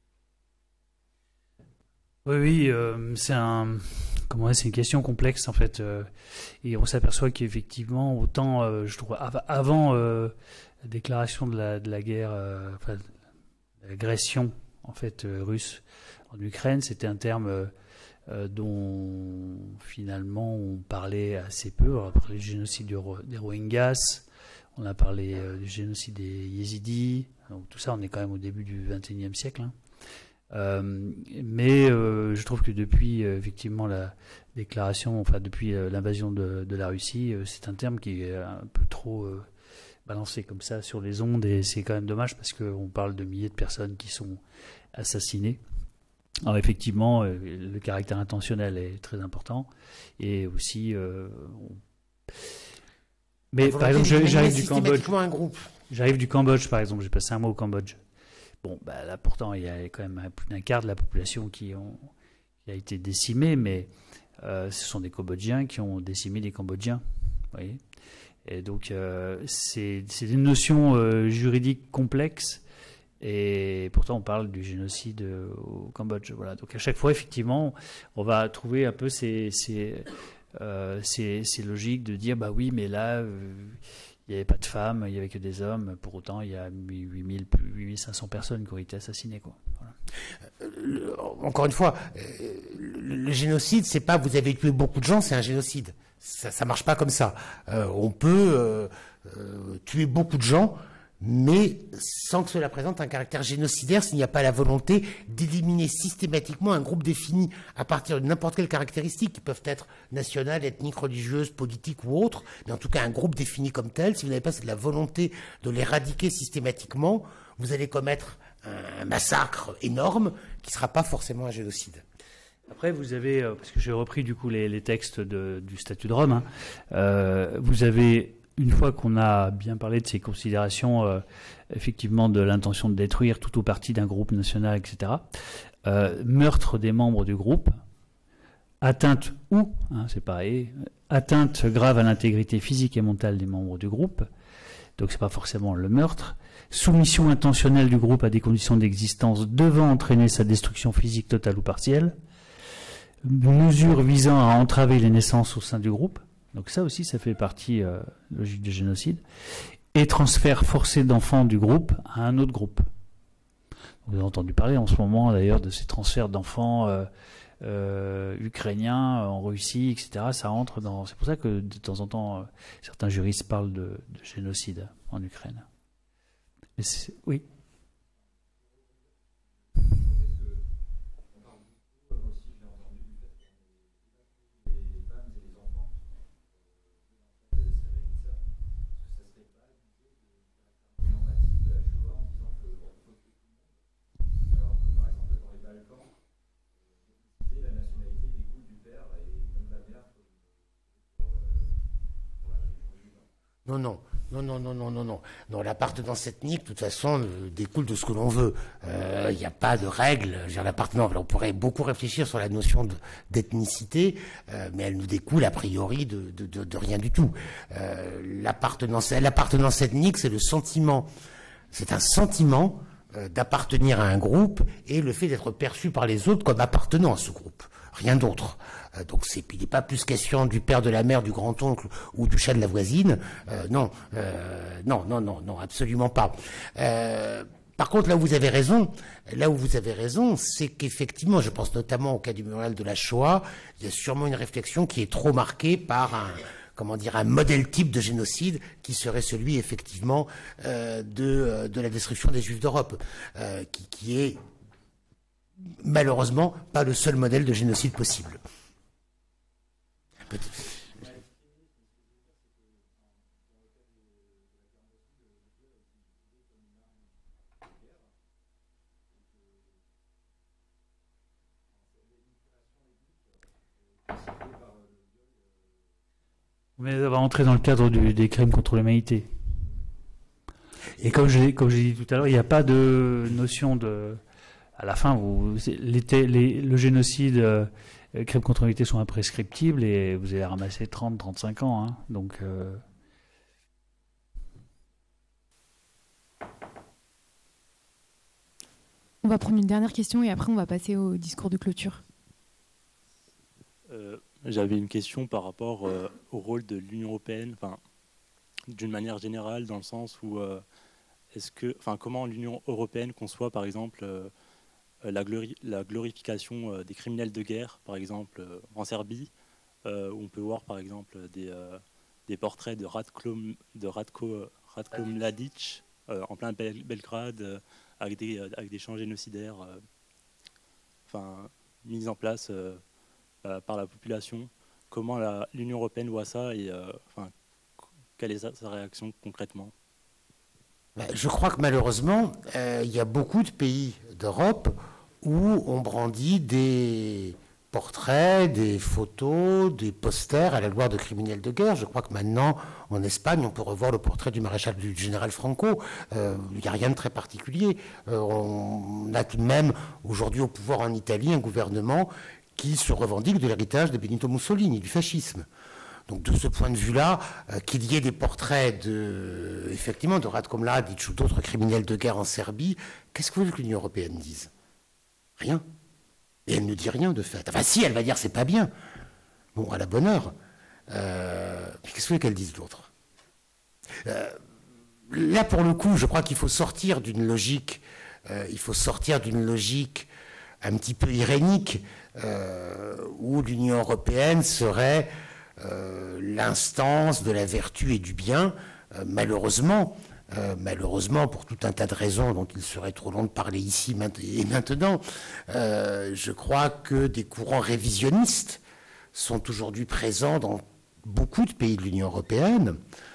Oui, oui, euh, c'est un, comment c'est une question complexe en fait, euh, et on s'aperçoit qu'effectivement, autant, euh, je trouve, av avant euh, la déclaration de la, de la guerre, euh, enfin, l'agression en fait euh, russe en Ukraine, c'était un terme euh, euh, dont finalement on parlait assez peu. On a parlé du génocide du, des Rohingyas, on a parlé euh, du génocide des Yézidis, donc tout ça, on est quand même au début du vingt et unième siècle. Hein. Euh, mais euh, je trouve que depuis euh, effectivement la déclaration, enfin depuis euh, l'invasion de, de la Russie, euh, c'est un terme qui est un peu trop euh, balancé comme ça sur les ondes, et c'est quand même dommage parce qu'on parle de milliers de personnes qui sont assassinées. Alors effectivement, euh, le caractère intentionnel est très important, et aussi euh, on... mais par exemple, j'arrive du Cambodge. J'arrive du Cambodge, par exemple, j'ai passé un mois au Cambodge. Bon, bah là, pourtant, il y a quand même plus d'un quart de la population qui, ont, qui a été décimée, mais euh, ce sont des Cambodgiens qui ont décimé des Cambodgiens. Vous voyez ? Et donc, euh, c'est des notions euh, juridiques complexes, et pourtant, on parle du génocide au Cambodge. Voilà. Donc, à chaque fois, effectivement, on va trouver un peu ces, ces, euh, ces, ces logiques de dire, bah oui, mais là... Euh, il n'y avait pas de femmes, il n'y avait que des hommes. Pour autant, il y a huit mille cinq cents personnes qui ont été assassinées. Quoi. Voilà. Le, encore une fois, euh, le, le génocide, c'est pas vous avez tué beaucoup de gens, c'est un génocide. Ça, ça marche pas comme ça. Euh, on peut euh, euh, tuer beaucoup de gens, mais sans que cela présente un caractère génocidaire, s'il n'y a pas la volonté d'éliminer systématiquement un groupe défini à partir de n'importe quelle caractéristique, qui peuvent être nationales, ethniques, religieuses, politiques ou autres, mais en tout cas un groupe défini comme tel. Si vous n'avez pas la volonté de l'éradiquer systématiquement, vous allez commettre un massacre énorme qui ne sera pas forcément un génocide. Après, vous avez, parce que j'ai repris du coup les, les textes de, du statut de Rome, hein, euh, vous avez... Une fois qu'on a bien parlé de ces considérations, euh, effectivement, de l'intention de détruire tout ou partie d'un groupe national, et cetera, euh, meurtre des membres du groupe, atteinte ou, hein, c'est pareil, atteinte grave à l'intégrité physique et mentale des membres du groupe, donc c'est pas forcément le meurtre, soumission intentionnelle du groupe à des conditions d'existence devant entraîner sa destruction physique totale ou partielle, mesure visant à entraver les naissances au sein du groupe. Donc ça aussi, ça fait partie euh, logique du génocide. Et transfert forcé d'enfants du groupe à un autre groupe. Vous avez entendu parler en ce moment d'ailleurs de ces transferts d'enfants euh, euh, ukrainiens en Russie, et cetera. Ça entre dans. C'est pour ça que de temps en temps, euh, certains juristes parlent de, de génocide en Ukraine. Mais oui. Non, non. Non, non, non, non, non, non. Non, l'appartenance ethnique, de toute façon, euh, découle de ce que l'on veut. Il euh, n'y a pas de règle. L'appartenance, on pourrait beaucoup réfléchir sur la notion d'ethnicité, euh, mais elle nous découle a priori de, de, de, de rien du tout. Euh, l'appartenance, l'appartenance ethnique, c'est le sentiment, c'est un sentiment euh, d'appartenir à un groupe et le fait d'être perçu par les autres comme appartenant à ce groupe. Rien d'autre. Euh, donc c'est, il n'est pas plus question du père, de la mère, du grand-oncle ou du chat de la voisine. Euh, non, euh, non, non, non, non, absolument pas. Euh, par contre, là où vous avez raison, là où vous avez raison, c'est qu'effectivement, je pense notamment au cas du mémorial de la Shoah, il y a sûrement une réflexion qui est trop marquée par un, comment dire, un modèle type de génocide qui serait celui effectivement euh, de, de la destruction des Juifs d'Europe, euh, qui, qui est malheureusement pas le seul modèle de génocide possible. Mais ça va entrer dans le cadre du, des crimes contre l'humanité. Et comme je, comme j'ai dit tout à l'heure, il n'y a pas de notion de... À la fin, vous, les, les, le génocide, euh, les crimes contre l'humanité sont imprescriptibles et vous allez ramasser trente à trente-cinq ans. Hein, donc, euh... On va prendre une dernière question et après on va passer au discours de clôture. Euh, J'avais une question par rapport euh, au rôle de l'Union européenne, enfin, d'une manière générale, dans le sens où euh, est-ce que, enfin, comment l'Union européenne conçoit, par exemple, euh, la, glori la glorification euh, des criminels de guerre, par exemple, euh, en Serbie, euh, où on peut voir, par exemple, des, euh, des portraits de Ratko, de Ratko, Ratko Mladic euh, en plein Bel Belgrade, euh, avec, des, avec des champs génocidaires, euh, enfin, mis en place euh, par la population. Comment l'Union européenne voit ça et euh, enfin, quelle est sa, sa réaction concrètement? Je crois que malheureusement, euh, il y a beaucoup de pays d'Europe où on brandit des portraits, des photos, des posters à la gloire de criminels de guerre. Je crois que maintenant, en Espagne, on peut revoir le portrait du maréchal du général Franco. Euh, il n'y a rien de très particulier. Euh, on a tout de même aujourd'hui au pouvoir en Italie un gouvernement qui se revendique de l'héritage de Benito Mussolini, du fascisme. Donc de ce point de vue-là, euh, qu'il y ait des portraits de, effectivement, de Ratko Mladic ou d'autres criminels de guerre en Serbie, qu'est-ce que vous voulez que l'Union européenne dise? Rien. Et elle ne dit rien de fait. Enfin si, elle va dire c'est pas bien. Bon, à la bonne heure. Euh, mais qu'est-ce que vous voulez qu'elle dise d'autre? euh, Là, pour le coup, je crois qu'il faut sortir d'une logique, euh, il faut sortir d'une logique un petit peu irénique, euh, où l'Union européenne serait Euh, l'instance de la vertu et du bien, euh, malheureusement, euh, malheureusement pour tout un tas de raisons dont il serait trop long de parler ici et maintenant, euh, je crois que des courants révisionnistes sont aujourd'hui présents dans beaucoup de pays de l'Union européenne.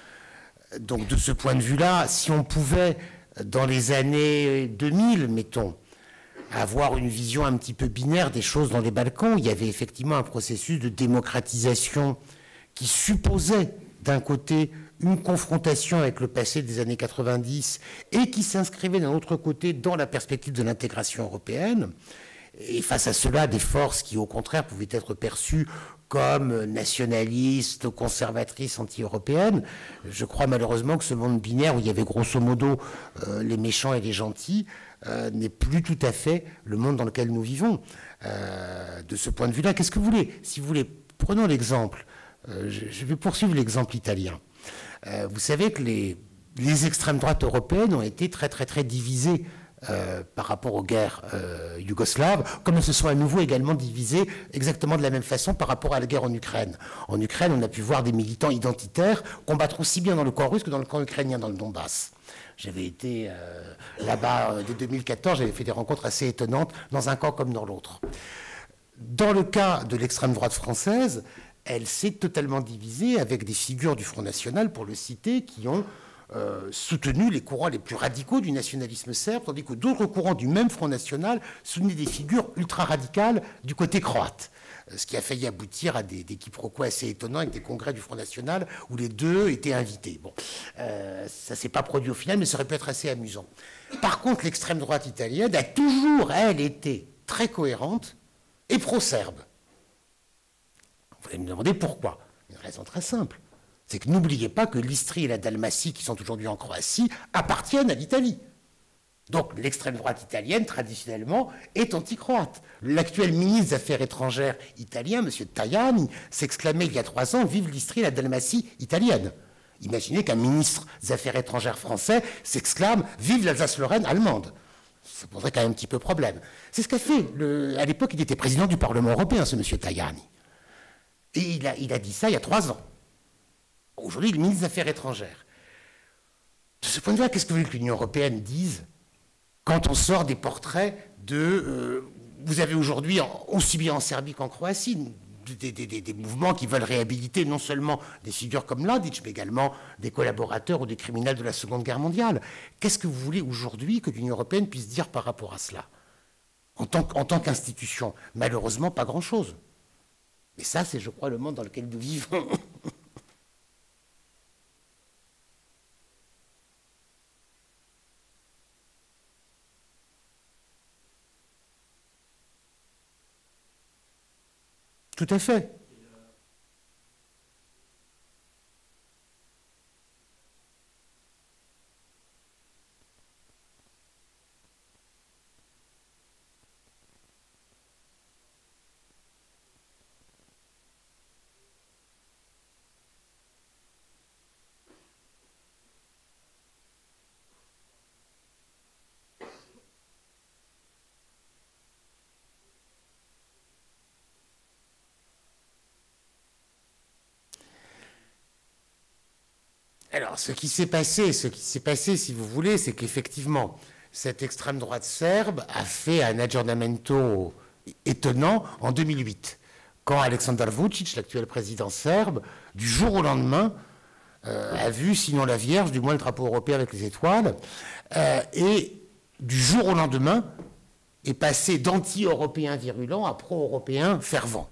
Donc de ce point de vue-là, si on pouvait, dans les années deux mille, mettons, avoir une vision un petit peu binaire des choses dans les Balkans, il y avait effectivement un processus de démocratisation qui supposait d'un côté une confrontation avec le passé des années quatre-vingt-dix et qui s'inscrivait d'un autre côté dans la perspective de l'intégration européenne. Et face à cela, des forces qui au contraire pouvaient être perçues comme nationalistes, conservatrices, anti-européennes. Je crois malheureusement que ce monde binaire où il y avait grosso modo euh, les méchants et les gentils euh, n'est plus tout à fait le monde dans lequel nous vivons. Euh, de ce point de vue-là, qu'est-ce que vous voulez? Si vous voulez, prenons l'exemple. Euh, je, je vais poursuivre l'exemple italien. Euh, vous savez que les, les extrêmes droites européennes ont été très très très divisées Euh, par rapport aux guerres euh, yougoslaves, comme elles se sont à nouveau également divisées exactement de la même façon par rapport à la guerre en Ukraine. En Ukraine, on a pu voir des militants identitaires combattre aussi bien dans le camp russe que dans le camp ukrainien, dans le Donbass. J'avais été euh, là-bas euh, dès deux mille quatorze, j'avais fait des rencontres assez étonnantes dans un camp comme dans l'autre. Dans le cas de l'extrême droite française, elle s'est totalement divisée avec des figures du Front National, pour le citer, qui ont euh, soutenu les courants les plus radicaux du nationalisme serbe, tandis que d'autres courants du même Front National soutenaient des figures ultra-radicales du côté croate. Ce qui a failli aboutir à des, des quiproquos assez étonnants avec des congrès du Front National où les deux étaient invités. Bon, euh, ça ne s'est pas produit au final, mais ça aurait pu être assez amusant. Par contre, l'extrême droite italienne a toujours, elle, été très cohérente et pro-serbe. Vous allez me demander pourquoi. Une raison très simple. C'est que n'oubliez pas que l'Istrie et la Dalmatie, qui sont aujourd'hui en Croatie, appartiennent à l'Italie. Donc l'extrême droite italienne, traditionnellement, est anti-croate. L'actuel ministre des Affaires étrangères italien, M. Tajani, s'exclamait il y a trois ans « Vive l'Istrie et la Dalmatie italienne ». Imaginez qu'un ministre des Affaires étrangères français s'exclame « Vive l'Alsace-Lorraine allemande ». Ça poserait quand même un petit peu problème. C'est ce qu'a fait. Le... À l'époque, il était président du Parlement européen, ce M. Tajani. Et il a, il a dit ça il y a trois ans. Aujourd'hui, il est ministre des Affaires étrangères. De ce point de vue-là, qu'est-ce que vous voulez que l'Union européenne dise quand on sort des portraits de... Euh, vous avez aujourd'hui, aussi bien en Serbie qu'en Croatie, des, des, des, des mouvements qui veulent réhabiliter non seulement des figures comme Mladic, mais également des collaborateurs ou des criminels de la Seconde Guerre mondiale. Qu'est-ce que vous voulez aujourd'hui que l'Union européenne puisse dire par rapport à cela? En tant, en tant qu'institution, malheureusement, pas grand-chose. Mais ça, c'est, je crois, le monde dans lequel nous vivons. Tout à fait. Alors, ce qui s'est passé, ce qui s'est passé, si vous voulez, c'est qu'effectivement, cette extrême droite serbe a fait un aggiornamento étonnant en deux mille huit, quand Aleksandar Vučić, l'actuel président serbe, du jour au lendemain, euh, a vu, sinon la Vierge, du moins le drapeau européen avec les étoiles, euh, et du jour au lendemain, est passé d'anti-européen virulent à pro-européen fervent.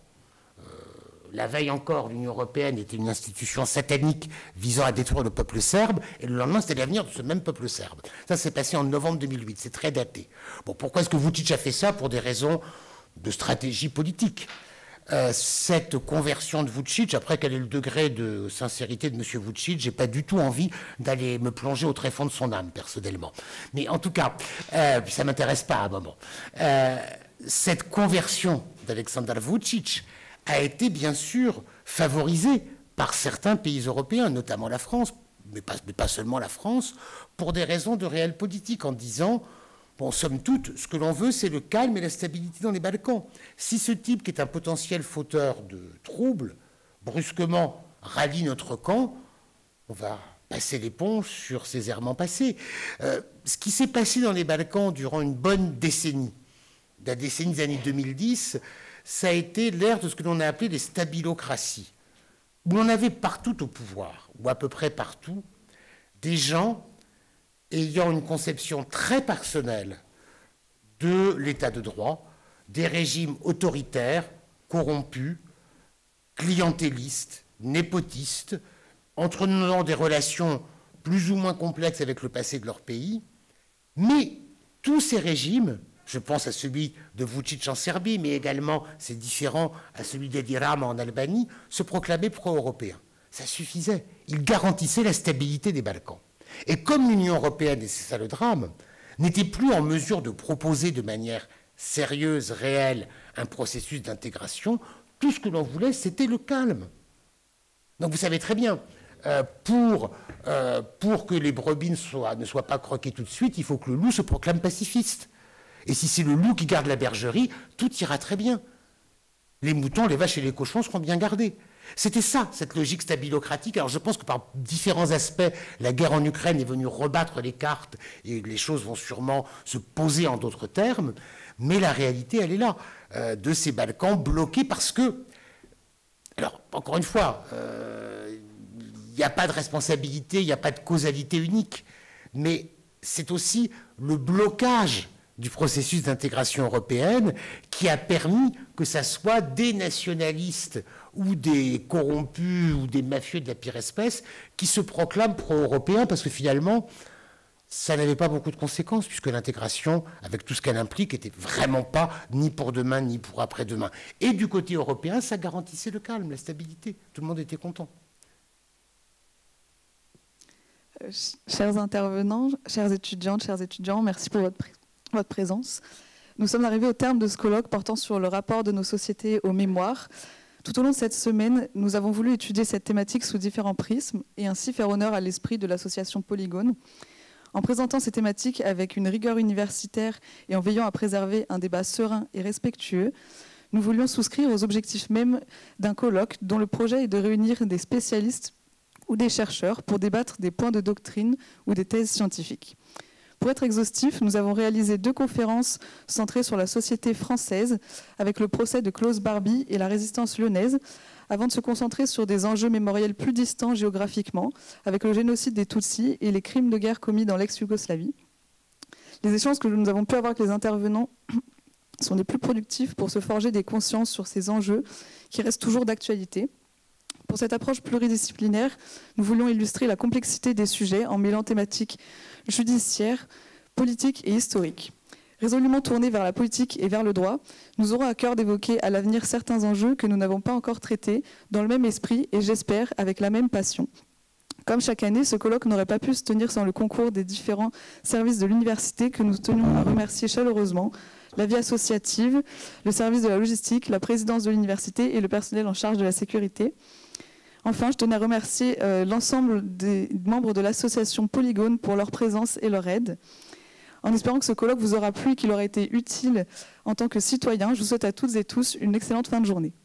La veille encore, l'Union européenne était une institution satanique visant à détruire le peuple serbe, et le lendemain, c'était l'avenir de ce même peuple serbe. Ça s'est passé en novembre deux mille huit, c'est très daté. Bon, pourquoi est-ce que Vučić a fait ça? Pour des raisons de stratégie politique. Euh, cette conversion de Vučić, après quel est le degré de sincérité de M. Vučić, j'ai pas du tout envie d'aller me plonger au tréfonds de son âme, personnellement. Mais en tout cas, euh, ça m'intéresse pas à un moment. Euh, cette conversion d'Aleksandar Vučić a été bien sûr favorisée par certains pays européens, notamment la France, mais pas, mais pas seulement la France, pour des raisons de réel politique, en disant, bon, somme toute, ce que l'on veut, c'est le calme et la stabilité dans les Balkans. Si ce type, qui est un potentiel fauteur de troubles, brusquement rallie notre camp, on va passer l'éponge sur ces errements passés. Euh, ce qui s'est passé dans les Balkans durant une bonne décennie, la décennie des années deux mille dix, ça a été l'ère de ce que l'on a appelé les stabilocraties, où l'on avait partout au pouvoir, ou à peu près partout, des gens ayant une conception très personnelle de l'état de droit, des régimes autoritaires, corrompus, clientélistes, népotistes, entretenant des relations plus ou moins complexes avec le passé de leur pays, mais tous ces régimes, je pense à celui de Vučić en Serbie, mais également, c'est différent, à celui d'Edi Rama en Albanie, se proclamaient pro-européens. Ça suffisait. Ils garantissaient la stabilité des Balkans. Et comme l'Union européenne, et c'est ça le drame, n'était plus en mesure de proposer de manière sérieuse, réelle, un processus d'intégration, tout ce que l'on voulait, c'était le calme. Donc vous savez très bien, euh, pour, euh, pour que les brebis soient, ne soient pas croquées tout de suite, il faut que le loup se proclame pacifiste. Et si c'est le loup qui garde la bergerie, tout ira très bien. Les moutons, les vaches et les cochons seront bien gardés. C'était ça, cette logique stabilocratique. Alors je pense que par différents aspects, la guerre en Ukraine est venue rebattre les cartes et les choses vont sûrement se poser en d'autres termes. Mais la réalité, elle est là, euh, de ces Balkans bloqués parce que... Alors, encore une fois, euh, il n'y a pas de responsabilité, il n'y a pas de causalité unique. Mais c'est aussi le blocage du processus d'intégration européenne qui a permis que ça soit des nationalistes ou des corrompus ou des mafieux de la pire espèce qui se proclament pro-européens, parce que finalement, ça n'avait pas beaucoup de conséquences, puisque l'intégration, avec tout ce qu'elle implique, n'était vraiment pas ni pour demain ni pour après-demain. Et du côté européen, ça garantissait le calme, la stabilité. Tout le monde était content. Euh, chers intervenants, chères étudiantes, chers étudiants, merci pour votre, pr votre présence. Nous sommes arrivés au terme de ce colloque portant sur le rapport de nos sociétés aux mémoires. Tout au long de cette semaine, nous avons voulu étudier cette thématique sous différents prismes et ainsi faire honneur à l'esprit de l'association Polygone. En présentant ces thématiques avec une rigueur universitaire et en veillant à préserver un débat serein et respectueux, nous voulions souscrire aux objectifs mêmes d'un colloque dont le projet est de réunir des spécialistes ou des chercheurs pour débattre des points de doctrine ou des thèses scientifiques. Pour être exhaustif, nous avons réalisé deux conférences centrées sur la société française avec le procès de Klaus Barbie et la résistance lyonnaise, avant de se concentrer sur des enjeux mémoriels plus distants géographiquement, avec le génocide des Tutsis et les crimes de guerre commis dans l'ex-Yougoslavie. Les échanges que nous avons pu avoir avec les intervenants sont les plus productifs pour se forger des consciences sur ces enjeux qui restent toujours d'actualité. Pour cette approche pluridisciplinaire, nous voulions illustrer la complexité des sujets en mêlant thématiques judiciaires, politiques et historiques. Résolument tournés vers la politique et vers le droit, nous aurons à cœur d'évoquer à l'avenir certains enjeux que nous n'avons pas encore traités dans le même esprit et j'espère avec la même passion. Comme chaque année, ce colloque n'aurait pas pu se tenir sans le concours des différents services de l'université que nous tenions à remercier chaleureusement, la vie associative, le service de la logistique, la présidence de l'université et le personnel en charge de la sécurité. Enfin, je tenais à remercier euh, l'ensemble des membres de l'association Polygone pour leur présence et leur aide. En espérant que ce colloque vous aura plu et qu'il aura été utile en tant que citoyen, je vous souhaite à toutes et tous une excellente fin de journée.